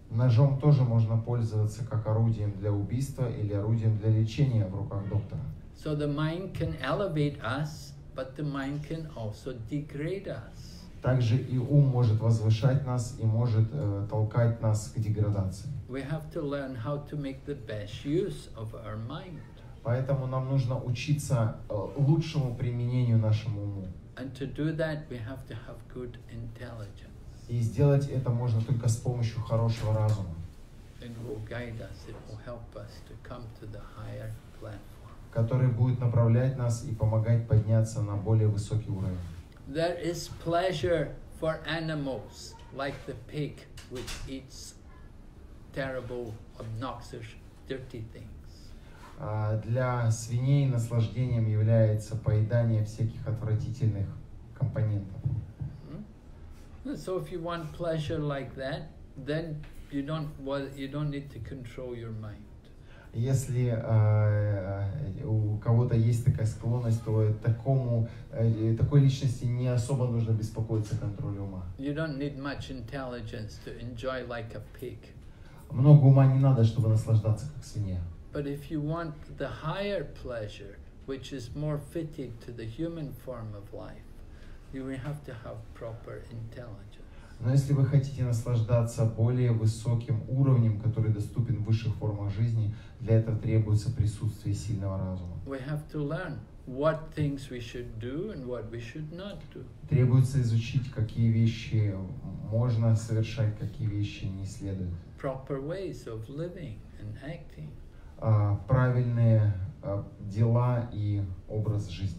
Ножом тоже можно пользоваться как орудием для убийства или орудием для лечения в руках доктора. So the mind can elevate us, but the mind can also degrade us. Также и ум может возвышать нас и может э, толкать нас к деградации. We have to learn how to make the best use of our mind. Поэтому нам нужно учиться э, лучшему применению нашему уму. And to do that, we have to have good intelligence. И сделать это можно только с помощью хорошего разума, It will guide us, it will help us to come to the higher platform. который будет направлять нас и помогать подняться на более высокий уровень. There is pleasure for animals, like the pig, which eats terrible, obnoxious, dirty things. А для свиней наслаждением является поедание всяких отвратительных компонентов. Hmm? So if you want pleasure like that, then you don't, well, you don't need to control your mind. Если э, у кого-то есть такая склонность, то такому, э, такой личности не особо нужно беспокоиться о контроле ума. You don't need much intelligence to enjoy like a pig. Много ума не надо, чтобы наслаждаться как свинья. But if you want the higher pleasure, which is more fitted to the human form of life, you will have to have proper intelligence. Но если вы хотите наслаждаться более высоким уровнем, который доступен в высших формах жизни, для этого требуется присутствие сильного разума. We have to learn what things we should do and what we should not do. Требуется изучить, какие вещи можно совершать, какие вещи не следует. Proper ways of living and acting. А, правильные а, дела и образ жизни.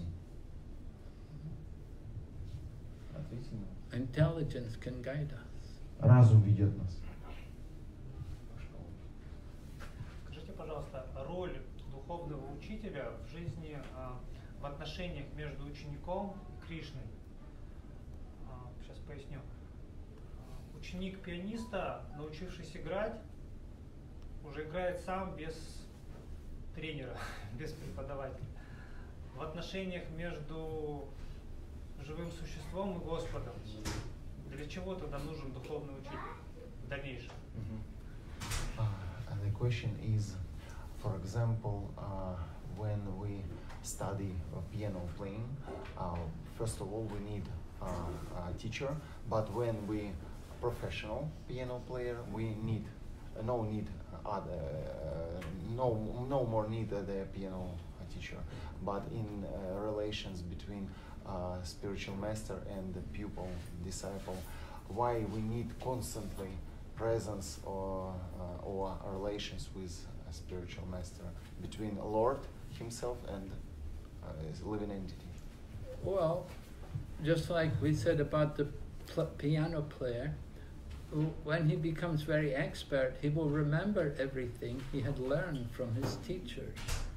Ответили? Intelligence can guide us. Разум ведет нас. Скажите, пожалуйста, роль духовного учителя в жизни, а, в отношениях между учеником и Кришной. А, сейчас поясню. А, Ученик пианиста, научившись играть, уже играет сам без тренера, без преподавателя. В отношениях между живым существом и Господом. Для чего тогда нужен духовный учитель в дальнейшем? Uh, and the question is, for example, uh, when we study uh, piano playing, uh, first of all we need uh, a teacher, but when we professional piano player, we need uh, no need other uh, no no more need uh, the piano teacher, but in uh, relations between uh, spiritual master and the pupil disciple, why we need constantly presence or uh, or relations with a spiritual master between Lord himself and uh, his living entity. Well, just like we said about the pl- piano player, w- when he becomes very expert, he will remember everything he had learned from his teachers.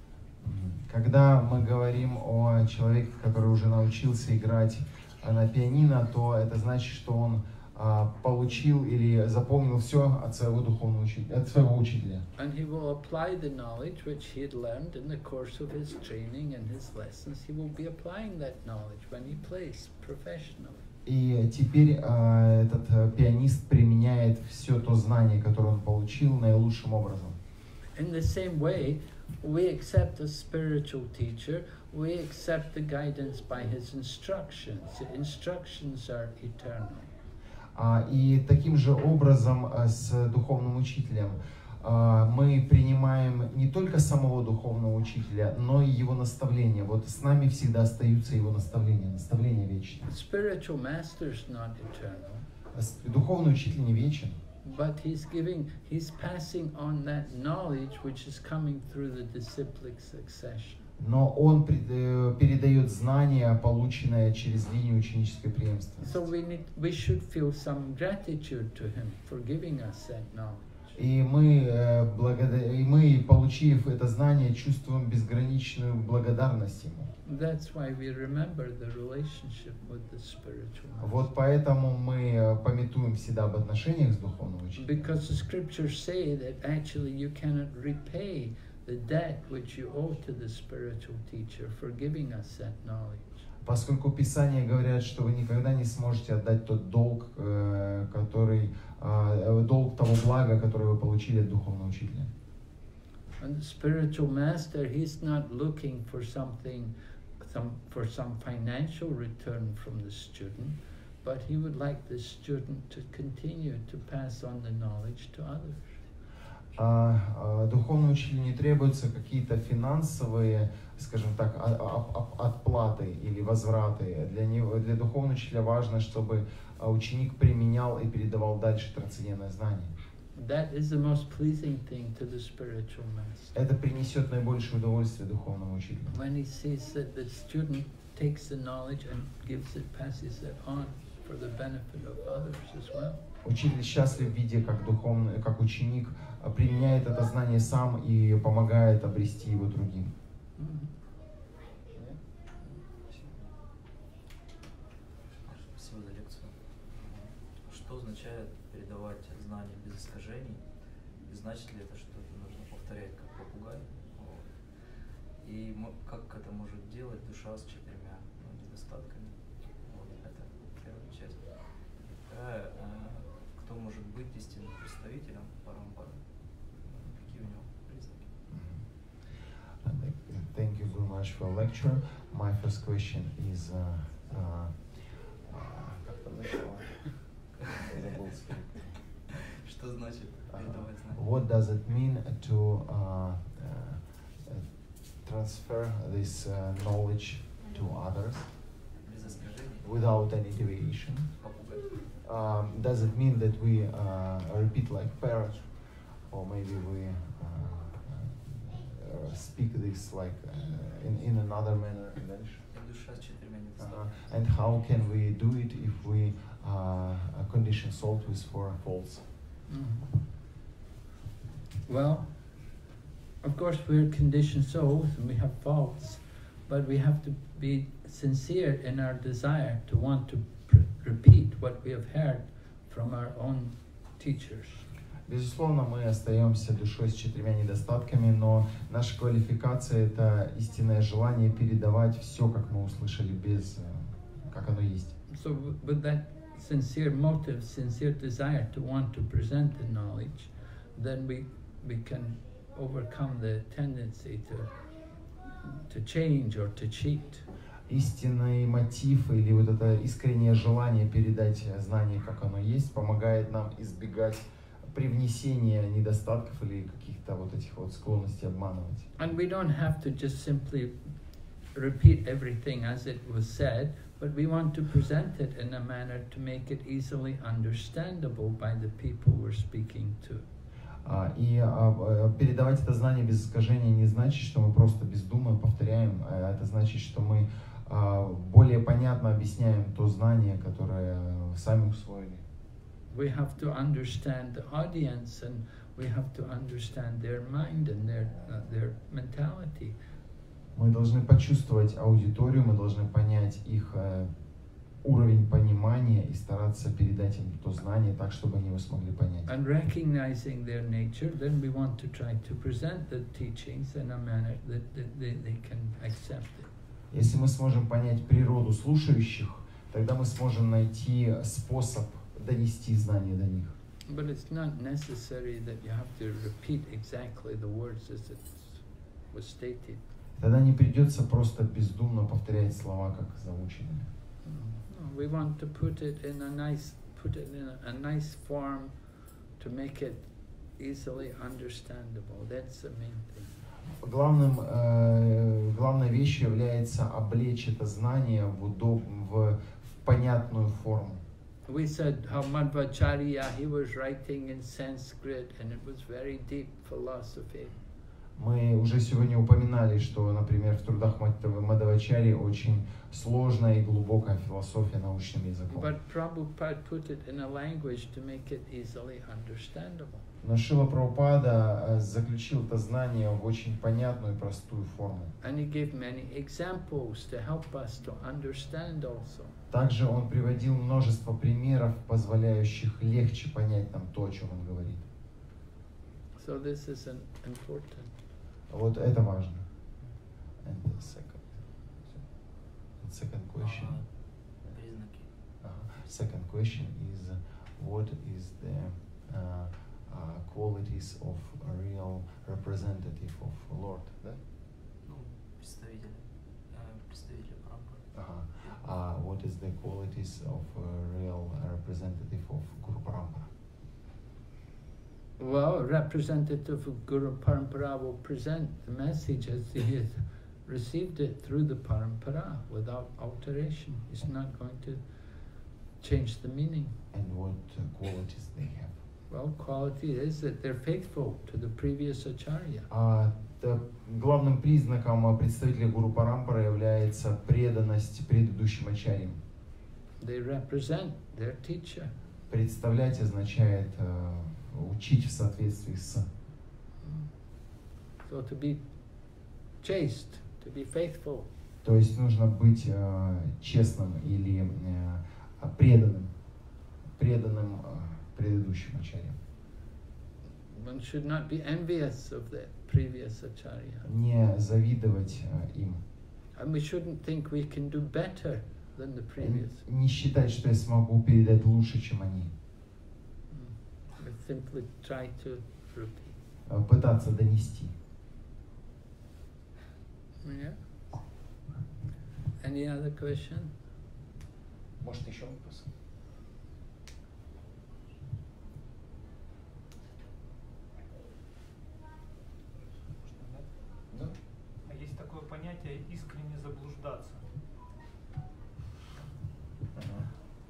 Когда мы говорим о человеке, который уже научился играть на пианино, то это значит, что он а, получил или запомнил все от своего духовного учителя, от своего учителя. And he will apply the knowledge which he had learned in the course of his training and his lessons. He will be applying that knowledge when he plays professionally. И теперь а, этот а, пианист применяет все то знание, которое он получил, наилучшим образом. In the same way, we accept a spiritual teacher, we accept the guidance by his instructions. The instructions are eternal. А, и таким же образом а, с духовным учителем а, мы принимаем не только самого духовного учителя, но и его наставления. Вот с нами всегда остаются его наставления, наставления вечные. The spiritual master is not eternal, С- Духовный учитель не вечен, but he's giving, he's passing on that knowledge which is coming through the disciplic succession. но он пред- э, передает знания, полученные через линию ученической преемственности. So we need, we should feel some gratitude to him for giving us that knowledge. И мы, э, благодаря, и мы, получив это знание, чувствуем безграничную благодарность ему. That's why we remember the relationship with the spiritual master. Вот поэтому мы э, памятуем всегда об отношениях с духовным учителем. Because the scriptures say that actually you cannot repay the debt which you owe to the spiritual teacher for giving us that knowledge. Поскольку Писания говорят, что вы никогда не сможете отдать тот долг, э, который, э, долг того блага, который вы получили от духовного учителя. And the spiritual master, he's not looking for something, some for some financial return from the student, but he would like the student to continue to pass on the knowledge to others. А, а духовному учителю не требуются какие-то финансовые, скажем так, а, а, отплаты или возвраты. Для него, для духовного учителя важно, чтобы ученик применял и передавал дальше трансцендентное знание. That is the most pleasing thing to the spiritual master. Это принесет наибольшее удовольствие духовному учителю. When he sees that the student takes the knowledge and gives it, passes it on for the benefit of others as well. Учитель счастлив, видя, как духовный, как ученик применяет это знание сам и помогает обрести его другим. Mm-hmm. Спасибо за лекцию. Что означает передавать знания без искажений? И значит ли это, что это нужно повторять как попугай? Вот. И как это может делать душа с четырьмя ну, недостатками? Вот. Это первая часть. Вторая, кто может быть истинным представителем Парампары? Какие у него признаки? Thank you very much for the lecture. My first question is, uh, uh, как там начало? Что значит передавать знания? What does it mean to uh, uh, transfer this uh, knowledge to others Без искажений? without any deviation? Попугай. Um, does it mean that we uh, repeat like parrot, or maybe we uh, uh, speak this like uh, in, in another manner? Душа с четырьмя Uh-huh. недостатками. And how can we do it if we uh, condition salt with four faults? Mm-hmm. Well, of course we're conditioned souls and we have faults, but we have to be sincere in our desire to want to pr- repeat what we have heard from our own teachers. Безусловно, мы остаемся душой с четырьмя недостатками, но наша квалификация — это истинное желание передавать все, как мы услышали, без, как оно есть. So with that sincere motive, sincere desire to want to present the knowledge, then we we can overcome the tendency to to change or to cheat. Истинный мотив или вот это искреннее желание передать знание, как оно есть, помогает нам избегать привнесения недостатков или каких-то вот этих вот склонностей обманывать. And we don't have to just simply repeat everything as it was said, but we want to present it in a manner to make it easily understandable by the people we're speaking to. Uh, и uh, передавать это знание без искажения не значит, что мы просто бездумно повторяем, а это значит, что мы uh, более понятно объясняем то знание, которое сами усвоили. We have to understand the audience, and we have to understand their mind and their uh, their mentality. Мы должны почувствовать аудиторию, мы должны понять их uh, уровень понимания и стараться передать им то знание так, чтобы они его смогли понять. And recognizing their nature, then we want to try to present the teachings in a manner that, that they, they can accept it. Если мы сможем понять природу слушающих, тогда мы сможем найти способ донести знания до них. But it's not necessary that you have to repeat exactly the words as it was stated. Тогда не придется просто бездумно повторять слова, как заученные. No, we want to put it in a nice, put it in a, a nice form to make it easily understandable. That's the main thing. Главным, э, главной вещью является облечь это знание в, удоб, в, в понятную форму. We said how Madhvacharya, he was writing in Sanskrit and it was very deep philosophy. Мы уже сегодня упоминали, что, например, в трудах Мадхвачарьи очень сложная и глубокая философия научным языком. But Prabhupada put it in a language to make it easily understandable. Но Шрила Прабхупада заключил это знание в очень понятную и простую форму. And he gave many examples to help us to understand also. Также он приводил множество примеров, позволяющих легче понять нам то, о чем он говорит. So this is an important. Вот это важно. And the second, second question. А, признаки. Uh, second question is, what is the uh, uh, qualities of a real representative of Lord? Да? Ну, представители. э, Представители Парампары. Uh-huh. Uh, what is the qualities of a real representative of Guru Parampara? Well, representative of Guru Parampara will present the message as he has received it through the Parampara without alteration. It's not going to change the meaning. And what uh, qualities they have? Well, quality is that they're faithful to the previous Acharya. А, т- главным признаком а, представителя Гуру Парампара является преданность предыдущим ачарьям. They represent their teacher. Представлять означает э, учить в соответствии с. So to be chaste, to be faithful. То есть нужно быть э, честным или э, преданным, преданным э, предыдущим ачарьям. One should not be envious of the previous Acharya. Не завидовать э, им. And we shouldn't think we can do better than the previous. Не считать, что я смогу передать лучше, чем они. We simply try to repeat. Э, Пытаться донести. Yeah. Any other question? Может, еще вопрос? Да? А есть такое понятие искренне заблуждаться. Ага.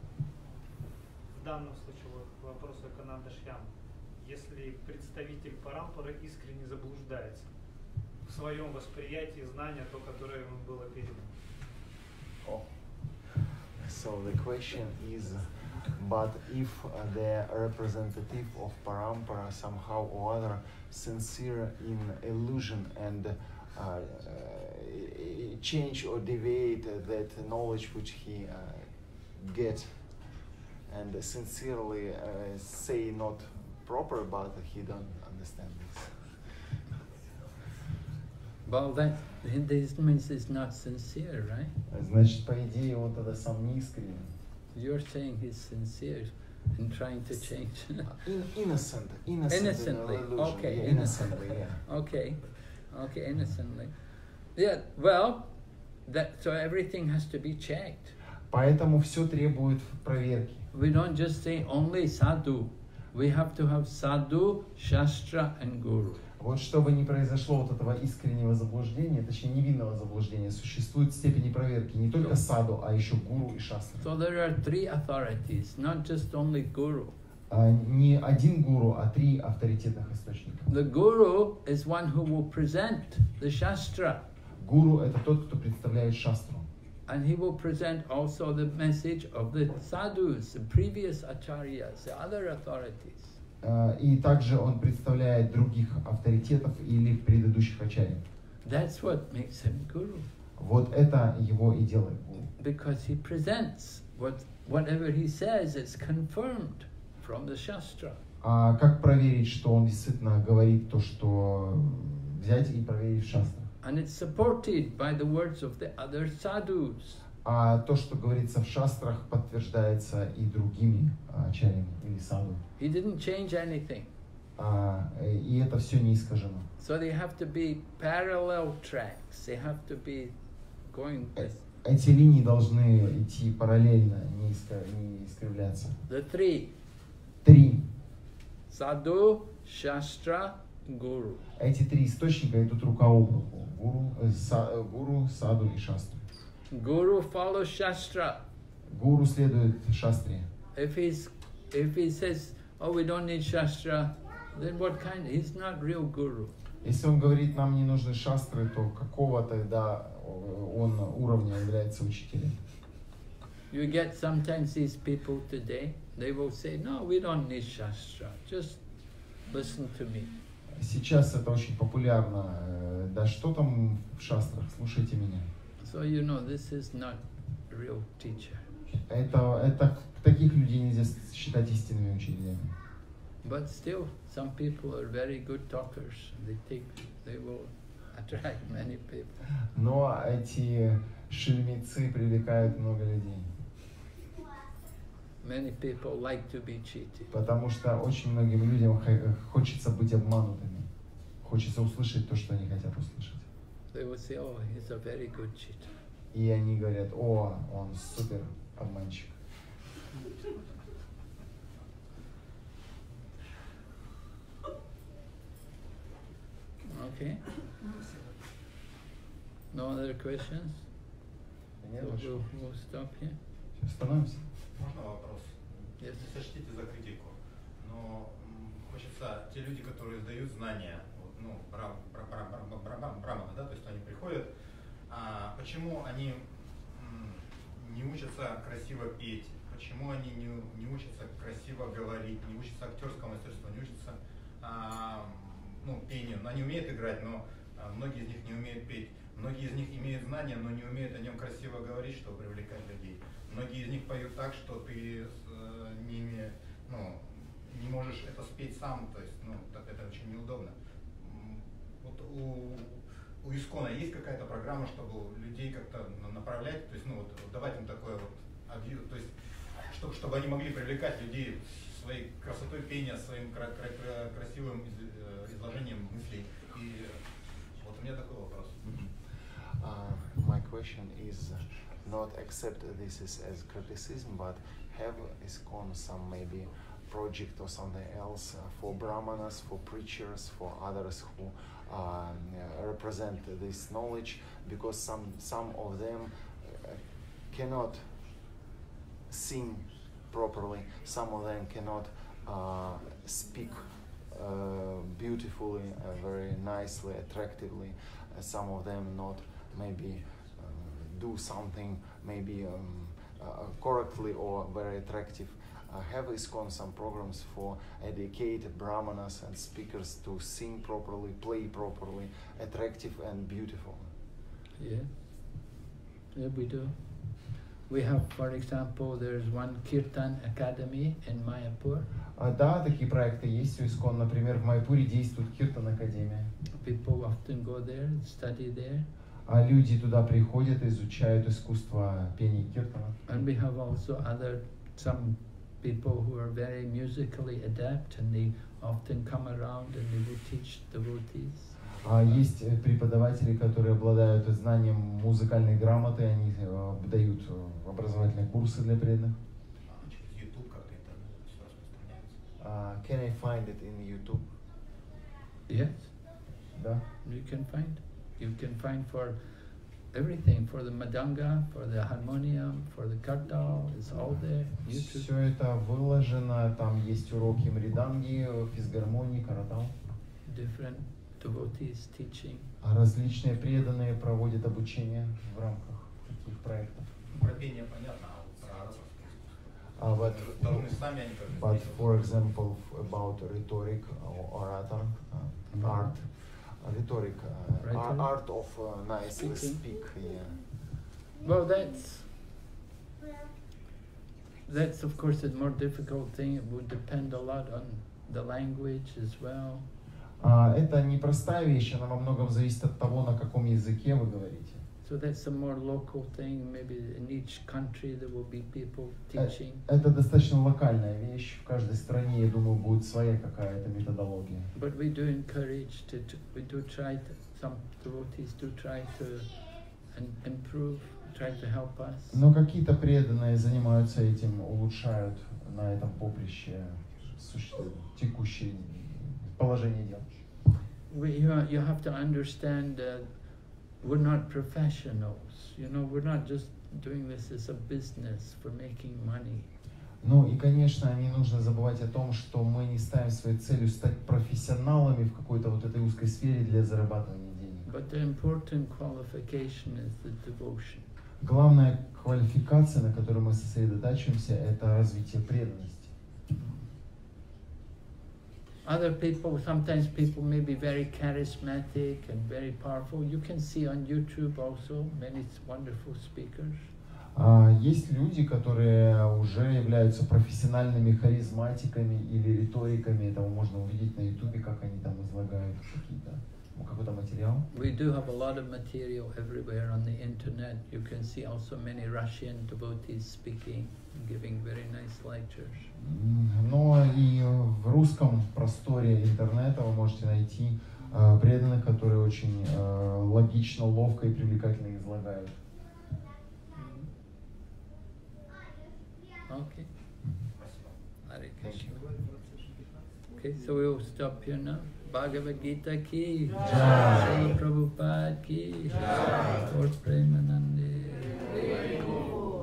В данном случае вот к вопросу Экананда Шьям. Если представитель Парампары искренне заблуждается в своем восприятии знания, то, которое ему было передано. Oh. So the question is, but if uh, the representative of Parampara somehow or other sincere in illusion and uh, uh, change or deviate that knowledge which he uh, get and sincerely uh, say not proper, but he don't understand this. Well, that this means it's not sincere, right? Значит, по идее, он тогда сам не искренен. You're saying he's sincere in trying to change. In, innocent, innocent Innocently, in illusion. okay, Yeah, innocently, yeah. Okay, okay, innocently. Yeah, well, that so everything has to be checked. Поэтому все требует проверки. We don't just say only sadhu. We have to have sadhu, shastra, and guru. Вот чтобы не произошло вот этого искреннего заблуждения, точнее невинного заблуждения, существуют степени проверки не только саду, а еще гуру и шастра. So there are three authorities, not just only guru. А не один гуру, а три авторитетных источника. The guru is one who will present the shastra. Гуру — это тот, кто представляет шастру. And he will present also the message of the sadhus, the previous acharyas, the other authorities. И также он представляет других авторитетов или предыдущих ачарьев. That's what makes him guru. Вот это его и делает гуру. Because he presents what whatever he says, it's confirmed from the shastra. А как проверить, что он действительно говорит то, что взять и проверить в шастрах? And it's supported by the words of the other sadhus. А то, что говорится в шастрах, подтверждается и другими ачарьями или саду. He didn't change anything. А, и это все не искажено. So they have to be parallel tracks. They have to be going with Эти линии должны идти параллельно, не, искр... не искривляться. the three: Три. sadhu, shastra, guru. Эти три источника идут рука об руку. Гуру, э, са, э, гуру, саду и шастру. Guru follows shastra. Гуру следует шастре. If he's if he says, "Oh, we don't need shastra," then what kind? He's not real guru. Если он говорит, нам не нужны шастры, то какого тогда он уровня является учителем? You get sometimes these people today, they will say, "No, we don't need shastra. Just listen to me." Сейчас это очень популярно. Э, Да что там в шастрах? Слушайте меня. So you know this is not a real teacher. Это, это таких людей нельзя считать истинными учителями. But still, some people are very good talkers. They take, they will attract many people. Но эти шельмецы привлекают много людей. Many people like to be cheated. Потому что очень многим людям хочется быть обманутыми. Хочется услышать то, что они хотят услышать. They would say, oh, he's a very good cheater. И они говорят, о, он супер обманщик. Okay. No other questions? Нет So больше? we'll, we'll stop here. Остановимся. Можно вопрос? Yes. Не сочтите за критику, но м, хочется, те люди, которые сдают знания, вот, ну, брам, брам, брам, брам, брам, брам, браманы, да, то есть они приходят, а, почему они м, не учатся красиво петь, почему они не, не учатся красиво говорить, не учатся актерскому мастерству, не учатся а, ну, пению, но они умеют играть, но а, многие из них не умеют петь. Многие из них имеют знания, но не умеют о нем красиво говорить, чтобы привлекать людей. Многие из них поют так, что ты с э, ними, ну, не можешь это спеть сам, то есть, ну, так это очень неудобно. М, Вот у, у Искона есть какая-то программа, чтобы людей как-то направлять, то есть, ну, вот давать им такое вот объем, то есть, чтобы, чтобы они могли привлекать людей своей красотой пения, своим кра- кра- красивым из- э, изложением мыслей. И вот у меня такой вопрос. Uh, my question is not accept this is as criticism, but have ISKCON some maybe project or something else uh, for brahmanas, for preachers, for others who um, uh, represent this knowledge, because some some of them uh, cannot sing properly, some of them cannot uh, speak uh, beautifully, uh, very nicely, attractively, uh, some of them not maybe uh, do something maybe um, uh, correctly or very attractive. Uh, have ISKCON some programs for educate brahmanas and speakers to sing properly, play properly, attractive and beautiful? Yeah. Yeah, we do. We have, for example, there's one Kirtan Academy in Mayapur. А, да, такие проекты есть у ISKCON. Например, в Майпуре действует Киртан Академия. People often go there and study there. А люди туда приходят, изучают искусство пения киртана. And we have also other, some people who are very musically adept, and they often come around and they will teach devotees. А есть преподаватели, которые обладают знанием музыкальной грамоты, они э, дают образовательные курсы для преданных. Через YouTube как-то интернет все распространяется. Uh, can I find it in YouTube? Yes, Да. you can find. You can find for everything, for the madanga, for the harmonium, for the kartal, it's all there. YouTube. Все это выложено, там есть уроки мриданги, физгармонии, каратал. Different devotees teaching. А различные преданные проводят обучение в рамках таких проектов. Про пение понятно, а вот про ораторское искусство. А вот, Должны сами они как-то but здесь for вот. example, about rhetoric or orator, uh, art, uh, rhetoric, uh, Rhetoric. ar- art of uh, nicely Speaking. speak, yeah. Well, that's that's of course a more difficult thing. It would depend a lot on the language as well. А, это непростая вещь, она во многом зависит от того, на каком языке вы говорите. So that's a more local thing. Maybe in each country there will be people teaching. Это достаточно локальная вещь. В каждой стране, я думаю, будет своя какая-то методология. But we do encourage to, to we do try to, some devotees do try to and improve, try to help us. Но какие-то преданные занимаются этим, улучшают на этом поприще суще- текущее положение дел. We, you, you have to understand that we're not professionals. You know, we're not just doing this as a business for making money. Ну и, конечно, не нужно забывать о том, что мы не ставим своей целью стать профессионалами в какой-то вот этой узкой сфере для зарабатывания денег. But the important qualification is the devotion. Главная квалификация, на которой мы сосредотачиваемся, это развитие преданности. Other people, sometimes people may be very charismatic and very powerful. You can see on YouTube also many wonderful speakers. А есть люди, которые уже являются профессиональными харизматиками или риториками. Это можно увидеть на Ютубе, как они там излагают какие-то какой-то материал. We do have a lot of material everywhere on the internet. You can see also many Russian devotees speaking and giving very nice lectures. Но и в русском просторе интернета вы можете найти э, преданных, которые очень э, логично, ловко и привлекательно излагают. Okay. Hare Krishna. Okay, so we will stop here now. Bhagavad Gita ki Jai. Srila Prabhupada ki Jai. Lord Premanande.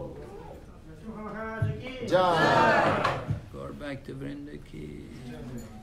Jai. Gaur Bhakta Vrinda ki